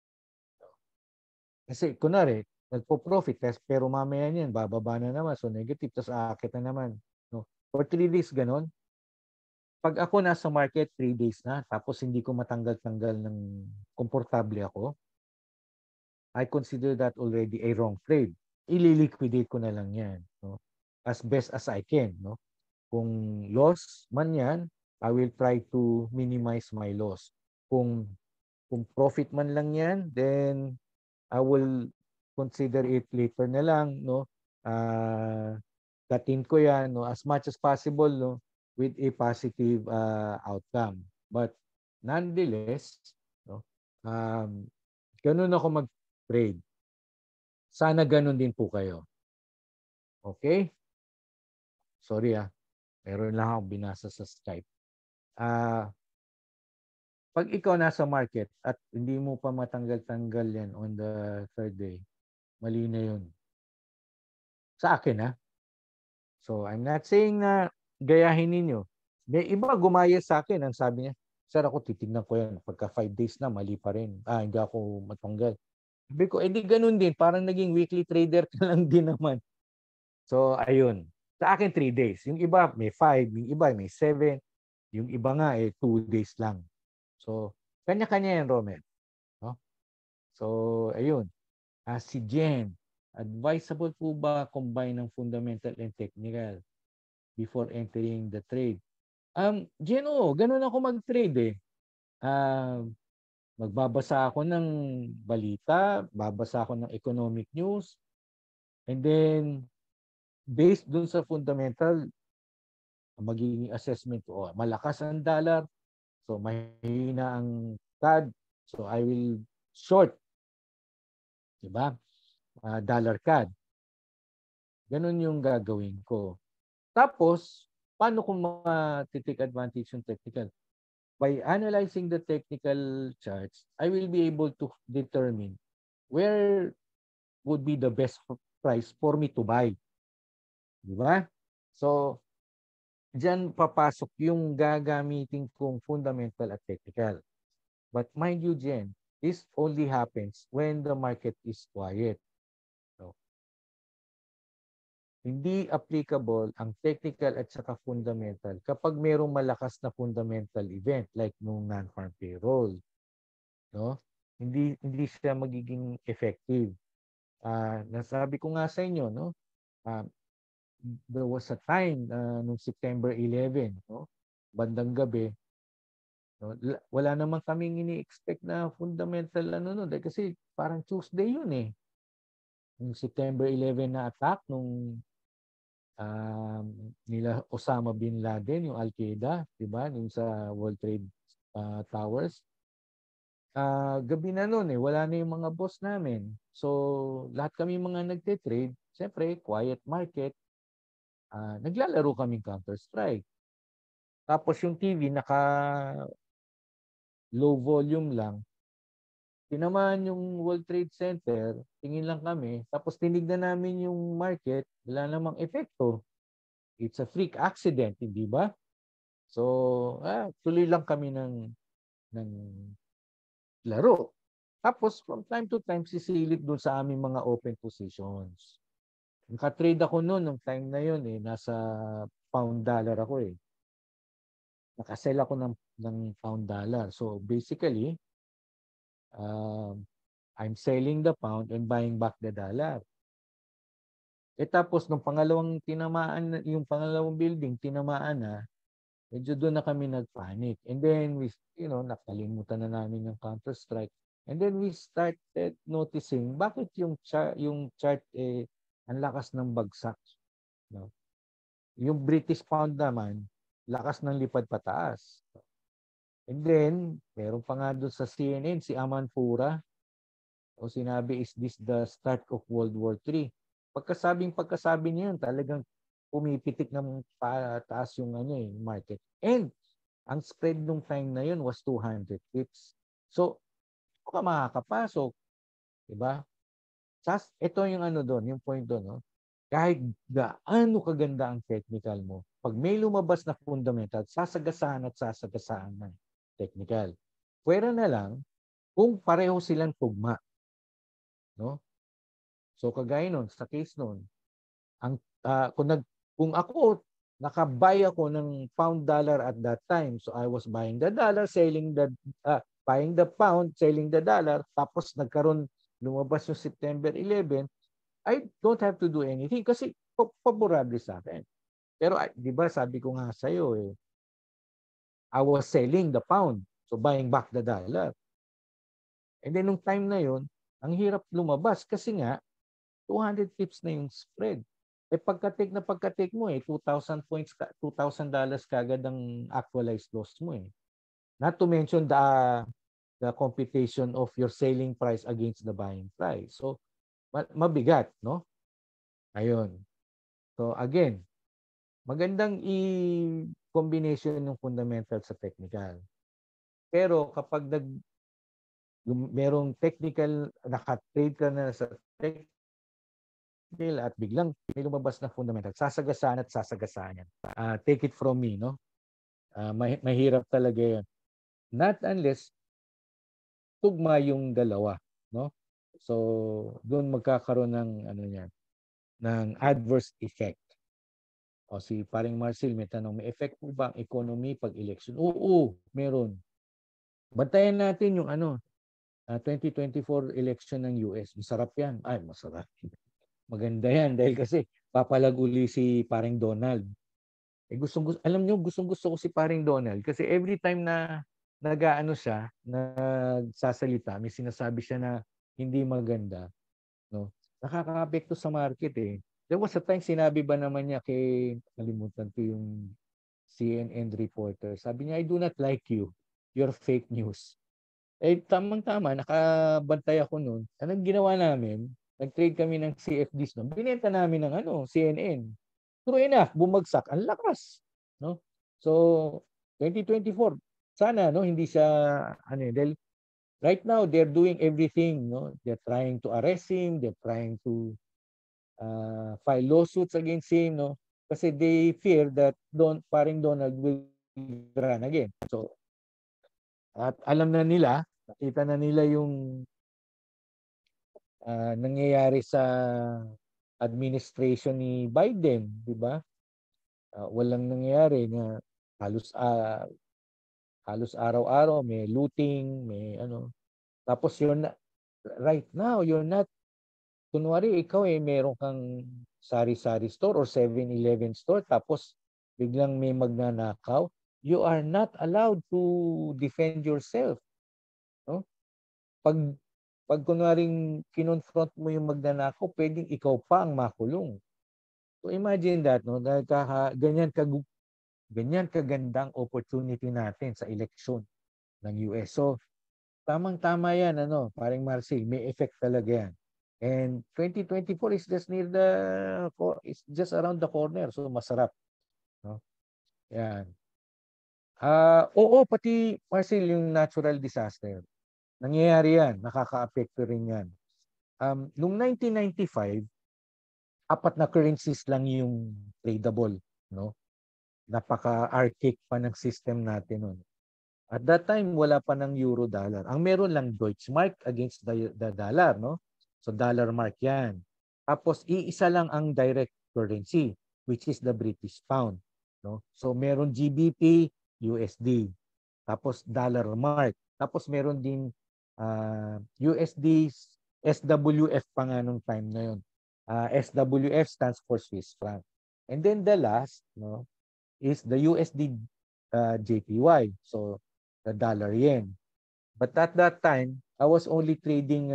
Kasi kunwari, nagpo-profit pero mamaya niyan, bababa na naman. So negative, tapos aakit na naman. No? For 3 days, ganon. Pag ako nasa market 3 days na, tapos hindi ko matanggal-tanggal ng komportable ako, I consider that already a wrong trade. Ililiquidate ko na lang yan. No? As best as I can. No? Kung loss man yan, I will try to minimize my loss. Kung profit man lang yan, then I will consider it later na lang. No? Datin ko yan, no? As much as possible, no? With a positive outcome. But nonetheless, no? Ganun ako mag-trade. Sana ganun din po kayo. Okay? Sorry meron lang akong binasa sa Skype. Pag ikaw nasa market at hindi mo pa matanggal-tanggal yan on the third day, mali na yun. Sa akin So I'm not saying na gayahin ninyo. May iba gumaya sa akin. Ang sabi niya, sir, ako titignan ko yan. Pagka 5 days na, mali pa rin. Hindi ako matanggal. Sabi ko, di ganun din. Parang naging weekly trader ka lang din naman. So, ayun. Sa akin, 3 days. Yung iba, may 5. Yung iba, may 7. Yung iba nga, 2 days lang. So, kanya-kanya yan, Romel. No? So, ayun. Si Jen, advisable po ba combine ng fundamental and technical before entering the trade? Jen, ganun ako mag-trade magbabasa ako ng balita, babasa ako ng economic news, and then based dun sa fundamental, magiging assessment ko, malakas ang dollar, so mahina ang CAD, so I will short, diba? Dollar CAD. Ganun yung gagawin ko. Tapos, paano kung ma-take advantage yung technical? By analyzing the technical charts, I will be able to determine where would be the best price for me to buy. Diba? So, dyan papasok yung gagamitin kong fundamental at technical. But mind you, Jen, this only happens when the market is quiet. Hindi applicable ang technical at saka fundamental kapag mayroong malakas na fundamental event like nung non-farm payroll. No? Hindi siya magiging effective. Nasabi ko nga sa inyo, no? There was a time nung September 11, no? Bandang gabi, no? Wala naman kaming ini-expect na fundamental kasi parang Tuesday yun Yung September 11 na attack nung nila Osama bin Laden, yung Al-Qaeda, diba? Yung sa World Trade Towers. Gabi na noon wala na yung mga boss namin. So, lahat kami mga nagte-trade, siyempre, quiet market, naglalaro kaming Counter-Strike. Tapos yung TV, naka low volume lang. tinamaan yung World Trade Center, tingin lang kami, tapos tinignan namin yung market, wala namang epekto. It's a freak accident, hindi ba? So, tuloy lang kami ng laro. Tapos, from time to time, sisilip doon sa aming mga open positions. Naka-trade ako noon, nung time na yun, nasa pound dollar ako eh. Nakasell ako ng pound dollar. So, basically, I'm selling the pound and buying back the dollar. Tapos, nung pangalawang tinamaan, yung pangalawang building, tinamaan na, medyo doon na kami nag-panic. And then, nakalimutan na namin yung Counter-Strike. And then, we started noticing, bakit yung chart, ang lakas ng bagsak. No? Yung British pound naman, lakas ng lipad pataas. And then, meron pa nga doon sa CNN, si Aman Pura, o sinabi, is this the start of World War III? Pagkasabi niya yun, talagang pumipitik ng taas yung market. And ang spread nung time na yun was 200 pips. So, ka makakapasok, diba? Ito yung doon, yung point doon, no? Kahit gaano kaganda ang technical mo, pag may lumabas na fundamental, sasagasaan ng technical. Pwera na lang kung pareho silang tugma. No? So kagaya nun, sa case nun, kung ako, nakabuy ako ng pound dollar at that time, so I was buying the dollar, buying the pound, selling the dollar, tapos lumabas yung September 11, I don't have to do anything kasi favorable sa akin. Pero di ba sabi ko nga sa'yo I was selling the pound, so buying back the dollar. And then nung time na yon, ang hirap lumabas kasi nga 200 pips na yung spread. Pagka-take mo 2,000 points, $2,000 kagad ang actualized loss mo Not to mention the computation of your selling price against the buying price. So mabigat, no? Ayun. So again, magandang i-combination ng fundamental sa technical. Pero kapag merong technical, naka-trade ka na sa technical at biglang may lumabas na fundamental, sasagasaan yan. Take it from me, no? Mahirap talaga yan. Not unless tugma yung dalawa, no? So, doon magkakaroon ng adverse effect. O si paring Marcel, may tanong, may effect po ba ang economy pag election? Oo, meron. Bantayan natin yung 2024 election ng US. Masarap yan. Ay, masarap. Maganda yan dahil kasi papalag uli si paring Donald. Alam nyo, gustong-gusto ko si paring Donald kasi every time na siya, nagsasalita, may sinasabi siya na hindi maganda, no? Nakaka-apekto sa market There was a time sinabi ba naman niya kalimutan ko yung CNN reporter. Sabi niya, I do not like you. You're fake news. Tamang-tama, nakabantay ako noon. Anong ginawa namin? Nag-trade kami ng CFDs noon. Binenta namin ng CNN. True enough, bumagsak. Ang lakas. No? So, 2024, sana hindi siya dahil right now they're doing everything, no? They're trying to arrest him, they're trying to file lawsuits against him, no? Kasi they fear that paring Donald will run again. So, at alam na nila, nakita na nila yung nangyayari sa administration ni Biden, di ba? Walang nangyayari na halos araw-araw may looting, may Tapos right now, you're not, kunwari ikaw meron kang sari-sari store or 7-Eleven store, tapos biglang may magnanakaw, you are not allowed to defend yourself. No? Pag kunwaring kinonfront mo yung magnanakaw, pwedeng ikaw pa ang makulong. So imagine that, no? Dahil ganyan kagandang opportunity natin sa election ng US. So tamang-tama yan, paring Marcel, may effect talaga yan. And 2024 is just around the corner. So masarap. No? Yan. Oo, pati Marcel, yung natural disaster. Nangyayari yan, nakaka-apekto rin yan. Noong 1995, 4 na currencies lang yung tradable, no? Napaka-archaic pa ng system natin noon. At that time, wala pa ng euro dollar. Ang meron lang Deutschmark against the dollar, no? So dollar mark yan. Tapos iisa lang ang direct currency, which is the British pound, no? So meron GBP, USD. Tapos dollar mark. Tapos meron din USD, SWF pa nga nung time na yun. SWF stands for Swiss franc. And then the last, no, is the USD JPY. So the dollar yen. But at that time, I was only trading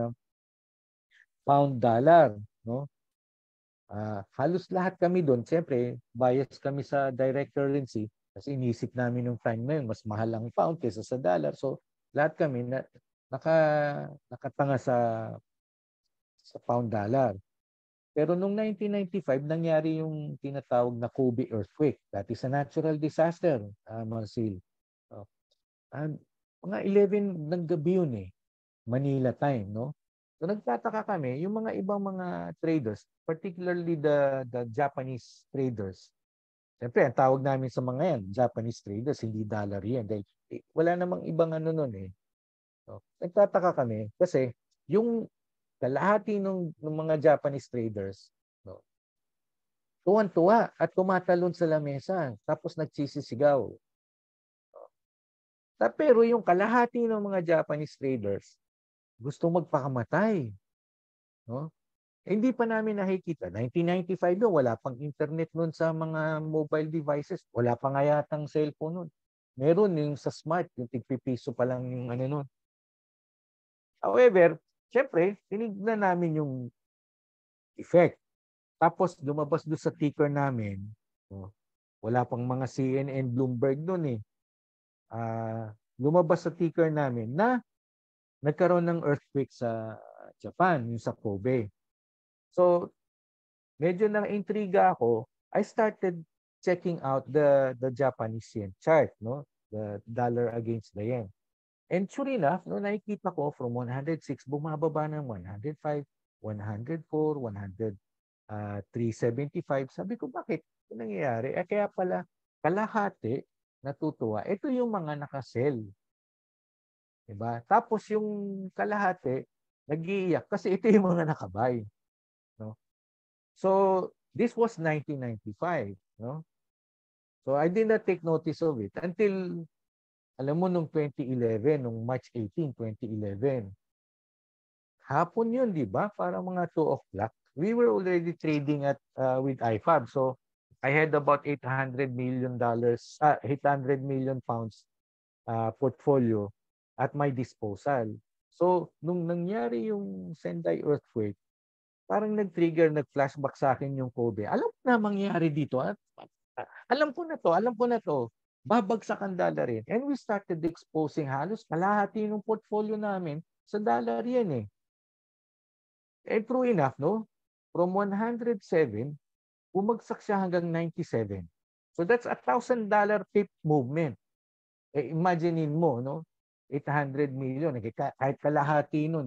pound dollar, no? Halos lahat kami doon, siyempre, bias kami sa direct currency kasi inisip namin nung time na yun, mas mahal ang pound kaysa sa dollar. So lahat kami nakatanga sa pound dollar. Pero noong 1995, nangyari yung tinatawag na Kobe earthquake. That is a natural disaster, Marcel. Mga 11 ng gabi yun eh. Manila time, no? So nagtataka kami, yung mga ibang mga traders, particularly the Japanese traders. Siyempre, ang tawag namin sa mga yan, Japanese traders, hindi dollar yan. Dahil wala namang ibang ano nun eh. So, nagtataka kami kasi yung kalahati ng mga Japanese traders, no, tuwan-tuwa at tumatalon sa lamesa tapos nagsisisigaw. Pero yung kalahati ng mga Japanese traders gusto magpakamatay. No? Hindi pa namin nakikita. 1995 no, wala pang internet noon sa mga mobile devices. Wala pa nga yatang cellphone noon. Meron yung sa smart, yung tigpipiso pa lang yung ano noon. However, siyempre, tinignan namin yung effect. Tapos lumabas doon sa ticker namin, no, wala pang mga CNN, Bloomberg noon eh. Lumabas sa ticker namin na nagkaroon ng earthquake sa Japan, yung sa Kobe. So, medyo na-intriga ako. I started checking out the Japanese yen chart, no? The dollar against the yen. And sure enough, no, nakikita ko from 106, bumababa ng 105, 104, 100, 375. Sabi ko, bakit? Ano nangyayari? Kaya pala, kalahati, natutuwa. Ito yung mga nakasell. Diba? Tapos yung kalahati, nag-iiyak kasi ito yung mga nakabay. No? So, this was 1995. No? So, I did not take notice of it until alam mo, nung 2011, nung March 18, 2011, hapon yun, di ba? Para mga 2 o'clock. We were already trading at with IFAB. So, I had about $800 million, 800 million pounds portfolio at my disposal. So, nung nangyari yung Sendai earthquake, parang nag-trigger, nag-flashback sa akin yung Kobe. Alam ko na mangyari dito. Alam ko na to. Babagsak ang dollar yen. And we started exposing halos kalahati ng portfolio namin sa dollar yen eh. And true enough, no? From 107, bumagsak siya hanggang 97. So that's $1,000 pip movement. Imaginein mo, no? 800 million. Kahit kalahati nun,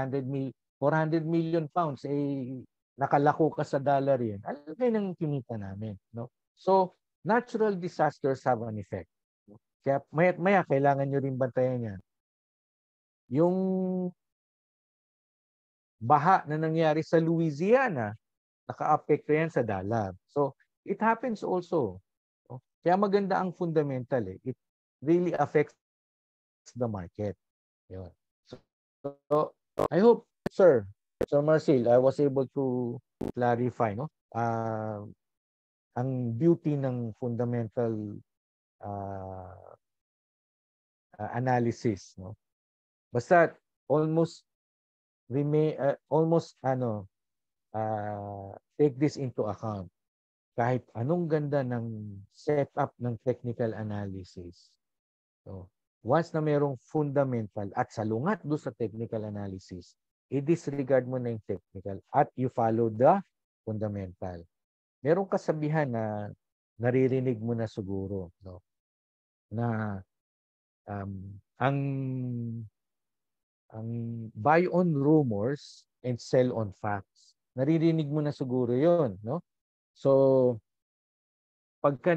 400 million pounds, nakalako ka sa dollar yen. Alam kayo nang kinita namin, no? So, natural disasters have an effect. Kaya maya kailangan nyo rin bantayan yan. Yung baha na nangyari sa Louisiana, naka-apekto yan sa dollar. So, it happens also. Kaya maganda ang fundamental. It really affects the market. Yun. So, I hope, Sir Marcel, I was able to clarify, no? Ang beauty ng fundamental analysis, no? Basta almost take this into account. Kahit anong ganda ng setup ng technical analysis. So, once na merong fundamental at salungat do sa technical analysis, i-disregard mo na yung technical at you follow the fundamental. Merong kasabihan na naririnig mo na siguro, no? Na ang buy on rumors and sell on facts. Naririnig mo na siguro 'yon, no? So pagka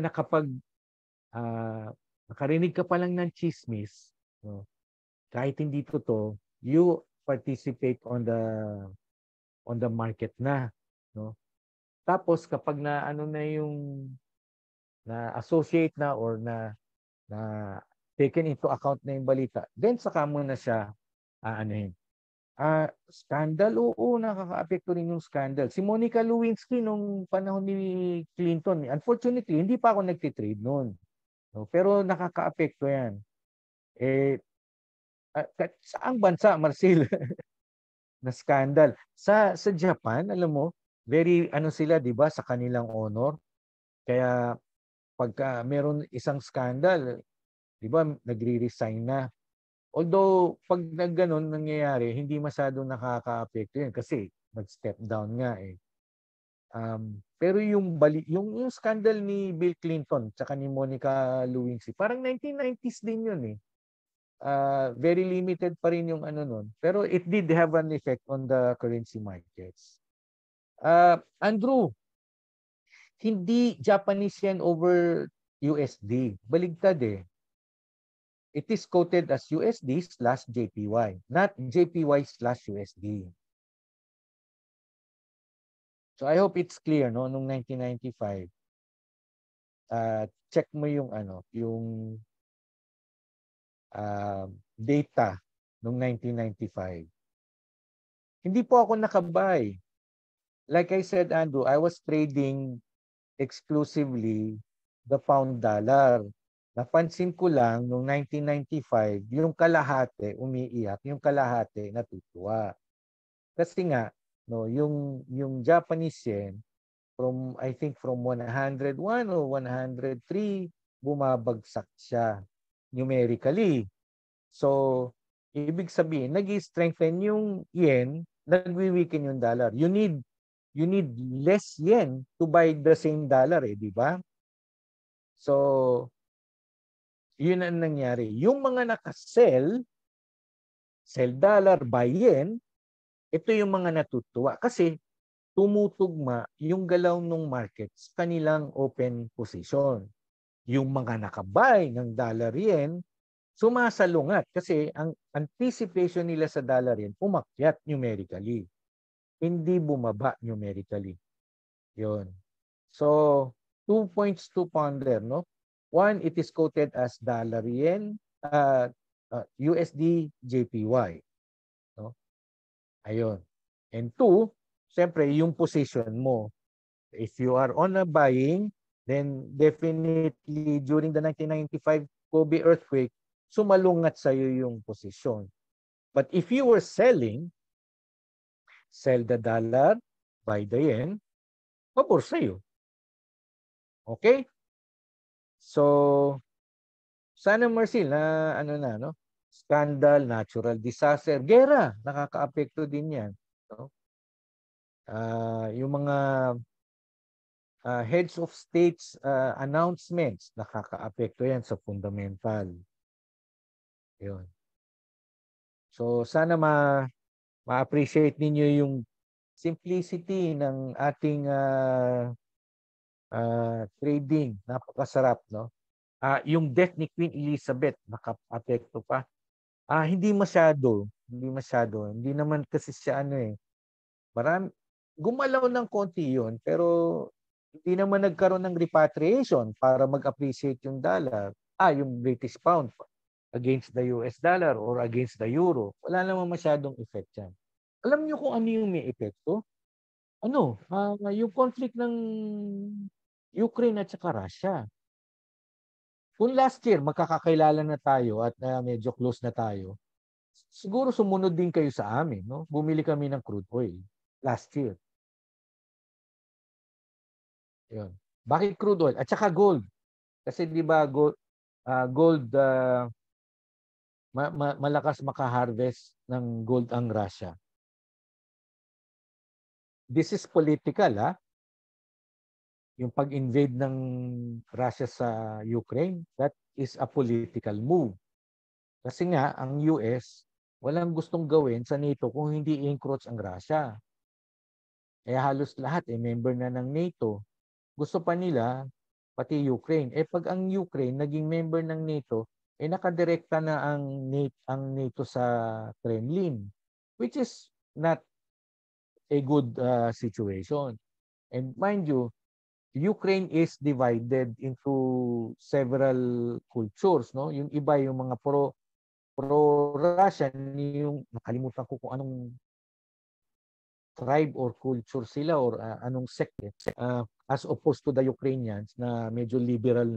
nakarinig ka pa lang ng chismis, no? Kahit hindi totoo, you participate on the market na, no? Tapos kapag na ano na yung na associate na or na taken into account na yung balita, then saka mo na siya aanuhin. Scandal, oo, nakaka-apekto rin yung scandal. Si Monica Lewinsky nung panahon ni Clinton, unfortunately, hindi pa ako nagtitrade noon. No? Pero nakaka-apekto yan. Saang bansa, Marcel, na scandal? Sa Japan, alam mo, very sila, 'di ba, sa kanilang honor. Kaya pagka meron isang scandal, 'di ba, nagre-resign na. Although pag gano'n nangyayari, hindi masyadong nakakaapekto 'yun kasi nag-step down nga eh. Pero yung scandal ni Bill Clinton tsaka ni Monica Lewinsky, parang 1990s din 'yun eh. Very limited pa rin yung nun. Pero it did have an effect on the currency markets. Andrew, hindi Japanese yen over USD. Baligtad eh. It is quoted as USD/JPY, not JPY/USD. So I hope it's clear, no? Noong 1995, check mo yung yung data noong 1995. Hindi po ako nakabay. Like I said, Andrew, I was trading exclusively the pound dollar. Napansin ko lang noong 1995, yung kalahati umiiyak, yung kalahati natutuwa. Kasi nga, no, yung Japanese yen I think from 101 or 103 bumabagsak siya numerically. So, ibig sabihin, nag-strengthen yung yen, nagwi-weaken yung dollar. You need less yen to buy the same dollar, di ba? So, yun ang nangyari. Yung mga naka-sell dollar, buy yen, ito yung mga natutuwa. Kasi tumutugma yung galaw ng markets kanilang open position. Yung mga naka-buy ng dollar yen, sumasalungat kasi ang anticipation nila sa dollar yen umakyat numerically. Hindi bumaba numerically. Yun. So, 2 points to ponder, no? One, it is quoted as dollar yen, USD JPY. No? Ayun. And two, siyempre, yung position mo. If you are on a buying, then definitely during the 1995 Kobe earthquake, sumalungat sa'yo yung position. But if you were selling, sell the dollar, buy the yen, pabor sa'yo. Okay? So, sana Marcel na no? Scandal, natural disaster, gera, nakakaapekto din yan. No? Yung mga heads of states announcements, nakakaapekto yan sa fundamental. Yun. So, sana ma-appreciate ninyo yung simplicity ng ating trading. Napakasarap, no? Yung death ni Queen Elizabeth, nakapekto pa. Hindi masyado. Hindi naman kasi siya gumalaw ng konti yun, pero hindi naman nagkaroon ng repatriation para mag-appreciate yung dollar. Yung British pound against the US dollar or against the euro. Wala naman masyadong effect yan. Alam niyo kung ano yung may epekto? Yung conflict ng Ukraine at saka Russia. Kung last year magkakakilala na tayo at medyo close na tayo, siguro sumunod din kayo sa amin, no? Bumili kami ng crude oil last year. Yun. Bakit crude oil? At saka gold. Kasi di ba gold malakas maka-harvest ng gold ang Russia. This is political, Yung pag-invade ng Russia sa Ukraine, that is a political move. Kasi nga, ang US, walang gustong gawin sa NATO kung hindi i-encroach ang Russia. Kaya halos lahat member na ng NATO. Gusto pa nila pati Ukraine. Pag ang Ukraine naging member ng NATO, nakadirekta na ang NATO sa Kremlin, which is not a good situation. And mind you, Ukraine is divided into several cultures, no? Yung iba yung mga pro-Russian, yung nakalimutan ko kung anong tribe or culture sila or anong sect as opposed to the Ukrainians na medyo liberal.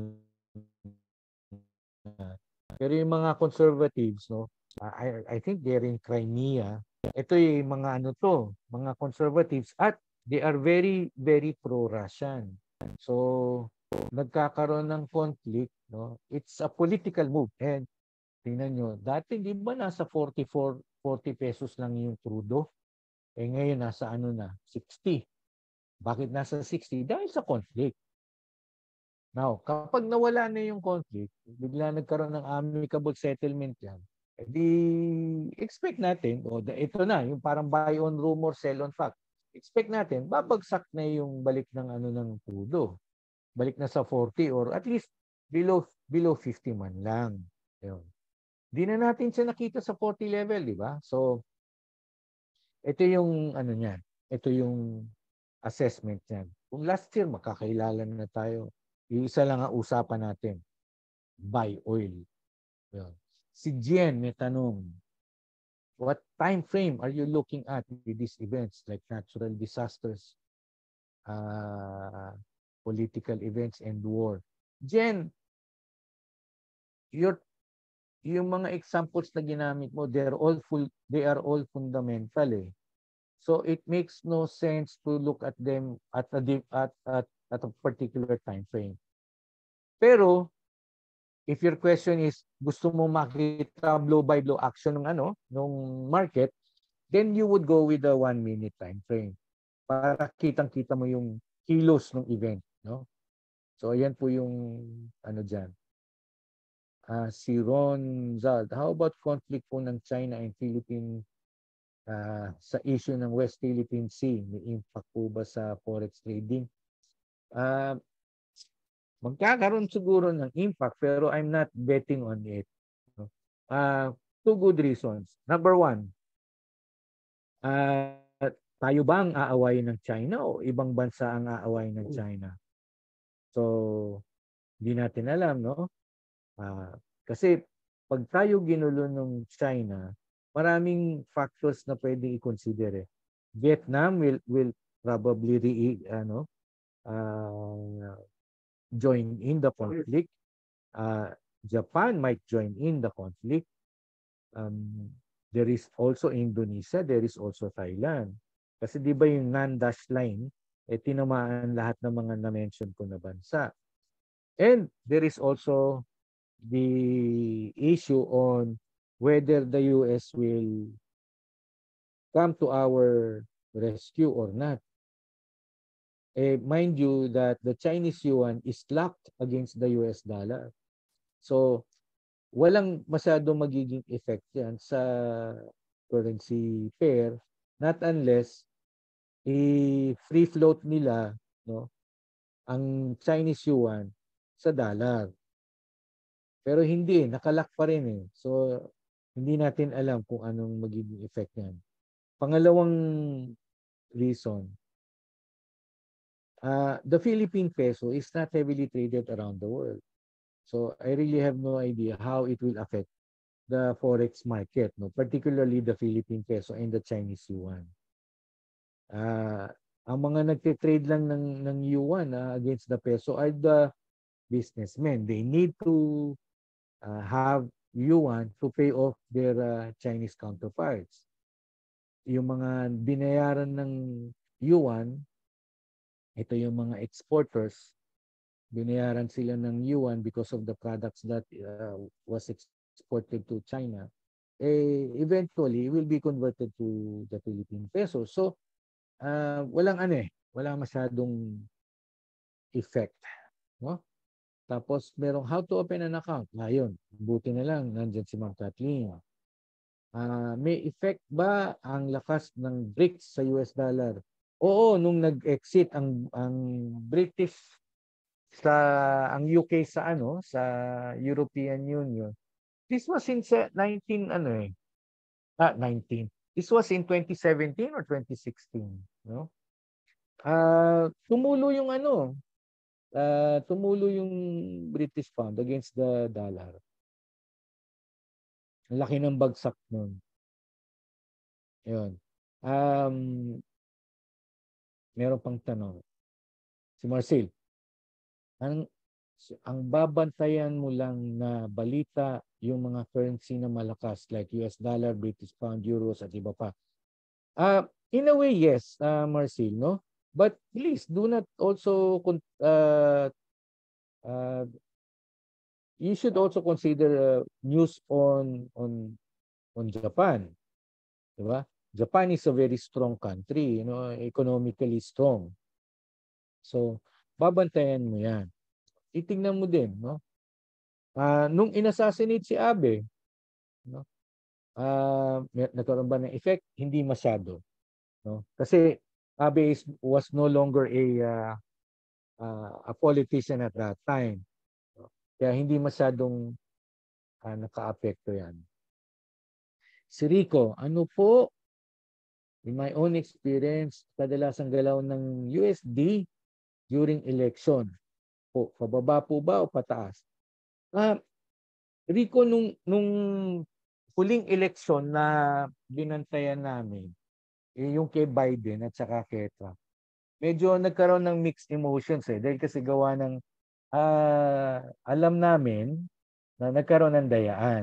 Pero yung mga conservatives, no, I think they're in Crimea. Ito yung mga mga conservatives at they are very very pro-Russian. So nagkakaroon ng conflict, no? It's a political move. And tingnan nyo, dati di ba nasa 40 pesos lang yung crudo? Ngayon nasa na, 60. Bakit nasa 60? Dahil sa conflict. Now, kapag nawala na yung conflict, bigla nagkaroon ng amicable settlement yan, di expect natin, ito na, yung parang buy on rumor, sell on fact. Expect natin, babagsak na yung balik ng ng crudo. Balik na sa 40 or at least below 50 man lang. Yun. Di na natin siya nakita sa 40 level, di ba? So, ito yung niyan. Ito yung assessment niyan. Kung last year makakailala na tayo, yung isa lang ang usapan natin, buy oil. Yun. Si Jen may tanong, what time frame are you looking at with these events like natural disasters, political events, and war? Jen, yung mga examples na ginamit mo, they are all fundamental So it makes no sense to look at them at a particular time frame. Pero if your question is gusto mo makita blow by blow action ng nung market, then you would go with the 1 minute time frame para kitang-kita mo yung kilos ng event, no? So ayan po yung diyan. Si Ron Zald, how about conflict po ng China and Philippines sa issue ng West Philippine Sea? May impact po ba sa forex trading? Magkakaroon siguro ng impact pero I'm not betting on it. Two good reasons. Number one, tayo ba ang aawayin ng China o ibang bansa ang aawayin ng China? So, hindi natin alam, no? Kasi pag tayo ginulo ng China, maraming factors na pwedeng i-consider Vietnam will probably join in the conflict. Japan might join in the conflict. There is also Indonesia, there is also Thailand. Kasi di ba yung non-dash line, tinamaan lahat ng mga na-mention ko na bansa. And there is also the issue on whether the US will come to our rescue or not. Mind you that the Chinese yuan is locked against the US dollar. So, walang masyado magiging effect yan sa currency pair, not unless i-free float nila ang Chinese yuan sa dollar. Pero hindi, nakalock pa rin So, hindi natin alam kung anong magiging effect yan. Pangalawang reason, the Philippine peso is not heavily traded around the world. So, I really have no idea how it will affect the forex market, particularly the Philippine peso and the Chinese yuan. Ang mga nagte-trade lang ng yuan against the peso are the businessmen. They need to have yuan to pay off their Chinese counterparts. Yung mga binayaran ng yuan, ito yung mga exporters, binayaran sila ng yuan because of the products that was exported to China. Eventually will be converted to the Philippine peso. So walang masyadong effect, no? Tapos merong how to open an account. Ngayon, buti na lang nandiyan si Ma'am Kathleen. May effect ba ang lakas ng BRICS sa US dollar? Oo, nung nag-exit ang British ang UK sa sa European Union. This was in 19. This was in 2017 or 2016, no? Tumulo yung tumulo yung British pound against the dollar. Ang laki ng bagsak nun. Yun. Meron pang tanong. Si Marcel, ang babantayan mo lang na balita yung mga currency na malakas like US dollar, British pound, euros at iba pa. In a way, yes, Marcel, no? But please do not also you should also consider news on Japan, di ba? Japan is a very strong country, economically strong. So, babantayan mo 'yan. Titingnan mo din, no? Nung inassassinate si Abe, no? Nagkaroon ba ng effect? Hindi masyado, no? Kasi Abe was no longer a politician at that time. No? Kaya hindi masyadong naka-apekto 'yan. Si Rico, ano po in my own experience, kadalasang galaw ng USD during election? Po, pababa po ba o pataas? Rico, nung huling eleksyon na binantayan namin, yung kay Biden at saka kay Trump, medyo nagkaroon ng mixed emotions dahil kasi gawa ng alam namin na nagkaroon ng dayaan.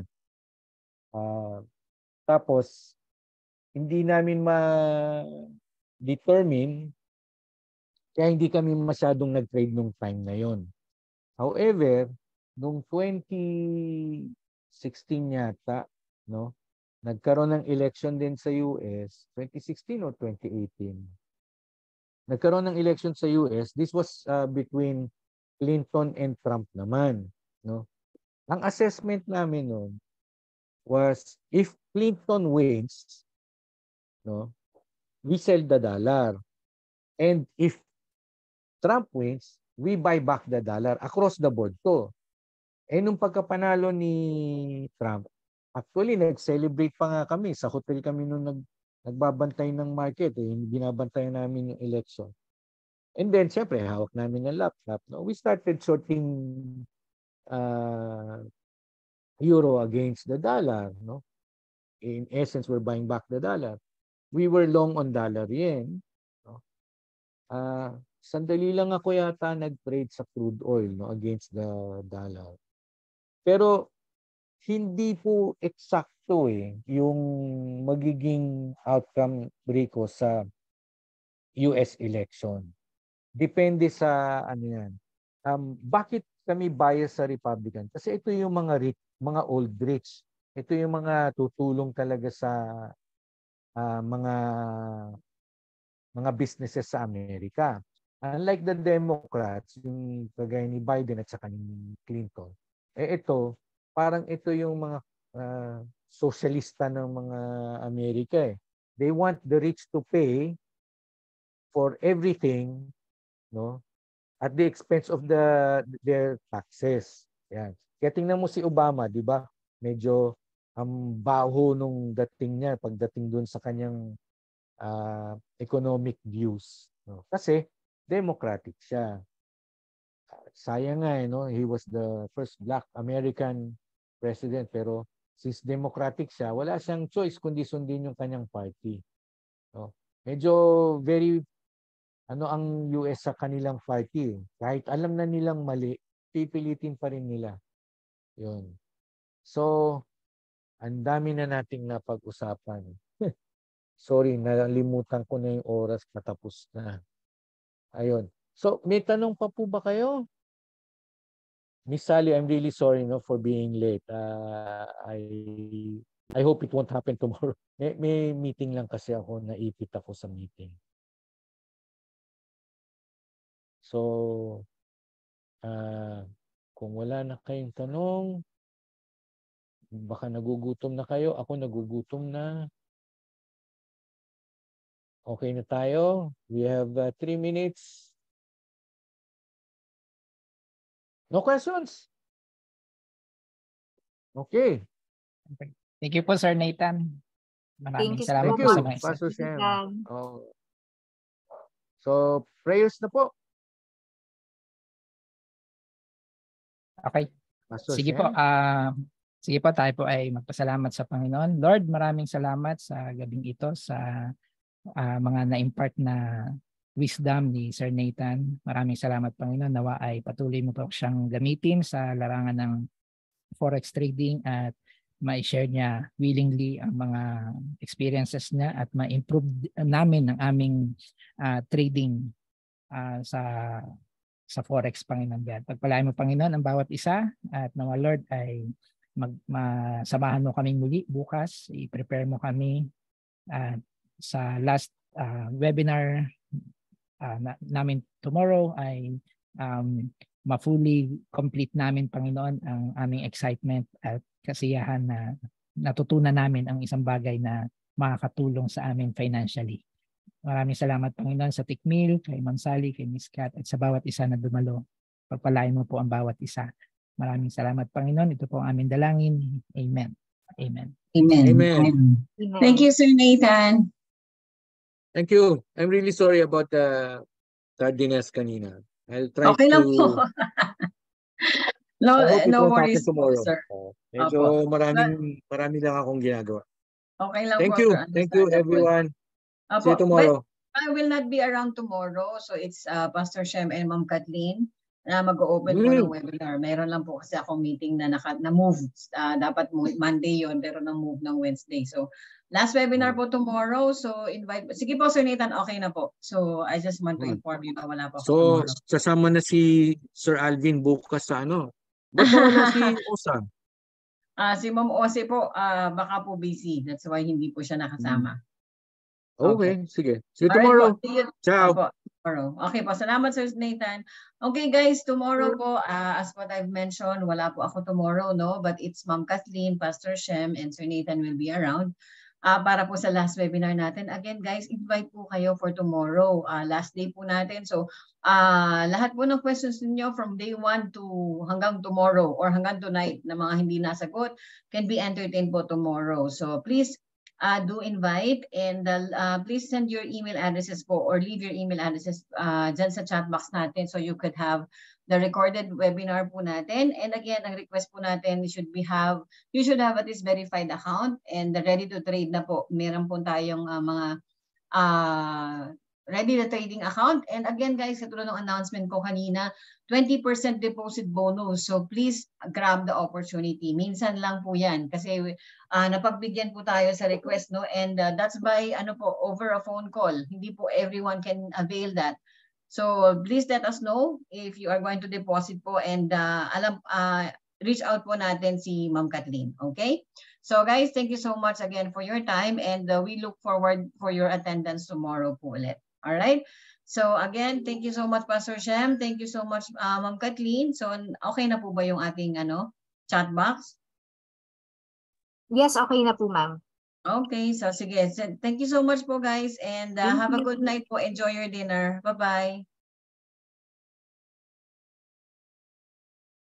Tapos, hindi namin ma-determine kaya hindi kami masyadong nag-trade nung time na yon. However, nung 2016 yata, no, nagkaroon ng election din sa US, 2016 o 2018. Nagkaroon ng election sa US. This was between Clinton and Trump naman, no. Ang assessment namin noon was if Clinton wins, no, we sell the dollar. And if Trump wins, we buy back the dollar across the board to. Nung pagkapanalo ni Trump, actually nag-celebrate pa nga kami. Sa hotel kami nung nagbabantay ng market. Binabantayan namin yung election. And then, syempre, hawak namin ng laptop. No? We started sorting euro against the dollar. No? In essence, we're buying back the dollar. We were long on dollar yen. No? Sandali lang ako yata nag-trade sa crude oil against the dollar. Pero hindi po eksakto yung magiging outcome, Rico, sa US election. Depende sa yan. Bakit kami bias sa Republican? Kasi ito yung mga old rich. Ito yung mga tutulong talaga sa mga businesses sa Amerika. Unlike the Democrats, yung kagaya ni Biden at saka ni Clinton, ito, parang ito yung mga sosyalista ng mga Amerika They want the rich to pay for everything, no, at the expense of their taxes. Yan. Kaya tingnan mo si Obama, di ba? Medyo ang baho nung dating niya pagdating doon sa kanyang economic views. No? Kasi democratic siya. Sayang nga no? He was the first black American president pero since democratic siya, wala siyang choice kundi sundin yung kanyang party. No? Medyo very ang US sa kanilang party. Kahit alam na nilang mali, pipilitin pa rin nila. Yun. So, ang dami na nating napag-usapan. Sorry, nalimutan ko na yung oras, patapos na. Ayun. So, may tanong pa po ba kayo? Miss Sally, I'm really sorry for being late. I hope it won't happen tomorrow. May meeting lang kasi ako, naipit ako sa meeting. So, kung wala na kayong tanong, Baka nagugutom na kayo. Ako nagugutom na. Okay na tayo. We have 3 minutes. No questions? Okay. Thank you po, Sir Nathan. Maraming Thank you salamat Thank po you, sa mga Pastor Thank you, Shem. Sam. Oh. So, prayers na po. Okay. Pastor Sige po, Shem. sige po, tayo po ay magpasalamat sa Panginoon. Lord, maraming salamat sa gabing ito, sa mga na-impart na wisdom ni Sir Nathan. Maraming salamat, Panginoon. Nawa ay patuloy mo po siyang gamitin sa larangan ng forex trading at ma-share niya willingly ang mga experiences niya at ma-improve namin ang aming trading sa forex, Panginoon God. Pagpalain mo, Panginoon, ang bawat isa at nawa, Lord, ay masamahan mo kaming muli bukas. I-prepare mo kami sa last webinar namin tomorrow ay ma-fully complete namin, Panginoon, ang aming excitement at kasiyahan na natutunan namin ang isang bagay na makakatulong sa amin financially. Maraming salamat, Panginoon, sa Tikmil, kay Ma'am Sally, kay Miss Kat, at sa bawat isa na dumalo. Pagpalain mo po ang bawat isa. Maraming salamat, Panginoon. Ito po ang aming dalangin. Amen. Amen. Amen. Amen. Amen. Thank you, Sir Nathan. Thank you. I'm really sorry about the tardiness kanina. I'll try Okay lang po. to... No, I hope it no won't happen worries po, tomorrow. sir. Medyo marami lang akong ginagawa. Okay lang Thank po, you. sir. Thank you, Understandable. everyone. Opo. See you tomorrow. But I will not be around tomorrow. So it's Pastor Shem and Ma'am Kathleen na mag-o-open po ng webinar. Meron lang po kasi akong meeting na na-move. Dapat Monday yon pero na-move ng Wednesday. So last webinar po tomorrow. So invite. Sige po, Sir Nathan, okay na po. So I just want to inform you na wala po ako So, tomorrow. sasama na si Sir Alvin bukas sa ano? Ba't wala si Osam? Si Ma'am Ose po, baka po busy. That's why hindi po siya nakasama. Okay, sige. See you Alright tomorrow. po. See you Ciao. tomorrow. Okay po. Salamat, Sir Nathan. Okay, guys. Tomorrow po, as what I've mentioned, wala po ako tomorrow, no? But it's Ma'am Kathleen, Pastor Shem, and Sir Nathan will be around para po sa last webinar natin. Again, guys, invite po kayo for tomorrow. Last day po natin. So, lahat po ng questions niyo from day 1 to hanggang tomorrow or hanggang tonight na mga hindi nasagot can be entertained po tomorrow. So, please, do invite and please send your email addresses po or leave your email addresses dyan sa chat box natin so you could have the recorded webinar po natin. And again, ang request po natin, you should have at least verified account and ready to trade na po. Meron po tayong mga ready na trading account. And again, guys, katulad ng announcement ko kanina, 20% deposit bonus. So please grab the opportunity. Minsan lang po yan kasi napagbigyan po tayo sa request, no? And that's by over a phone call. Hindi po everyone can avail that. So please let us know if you are going to deposit po and reach out po natin si Ma'am Kathleen. Okay? So guys, thank you so much again for your time and we look forward for your attendance tomorrow po ulit. All right? So again, thank you so much, Pastor Shem. Thank you so much, Ma'am Kathleen. So okay na po ba yung ating chat box? Yes, okay na po, ma'am. Okay, so sige. Thank you so much po, guys. And have a good night po. Enjoy your dinner. Bye-bye.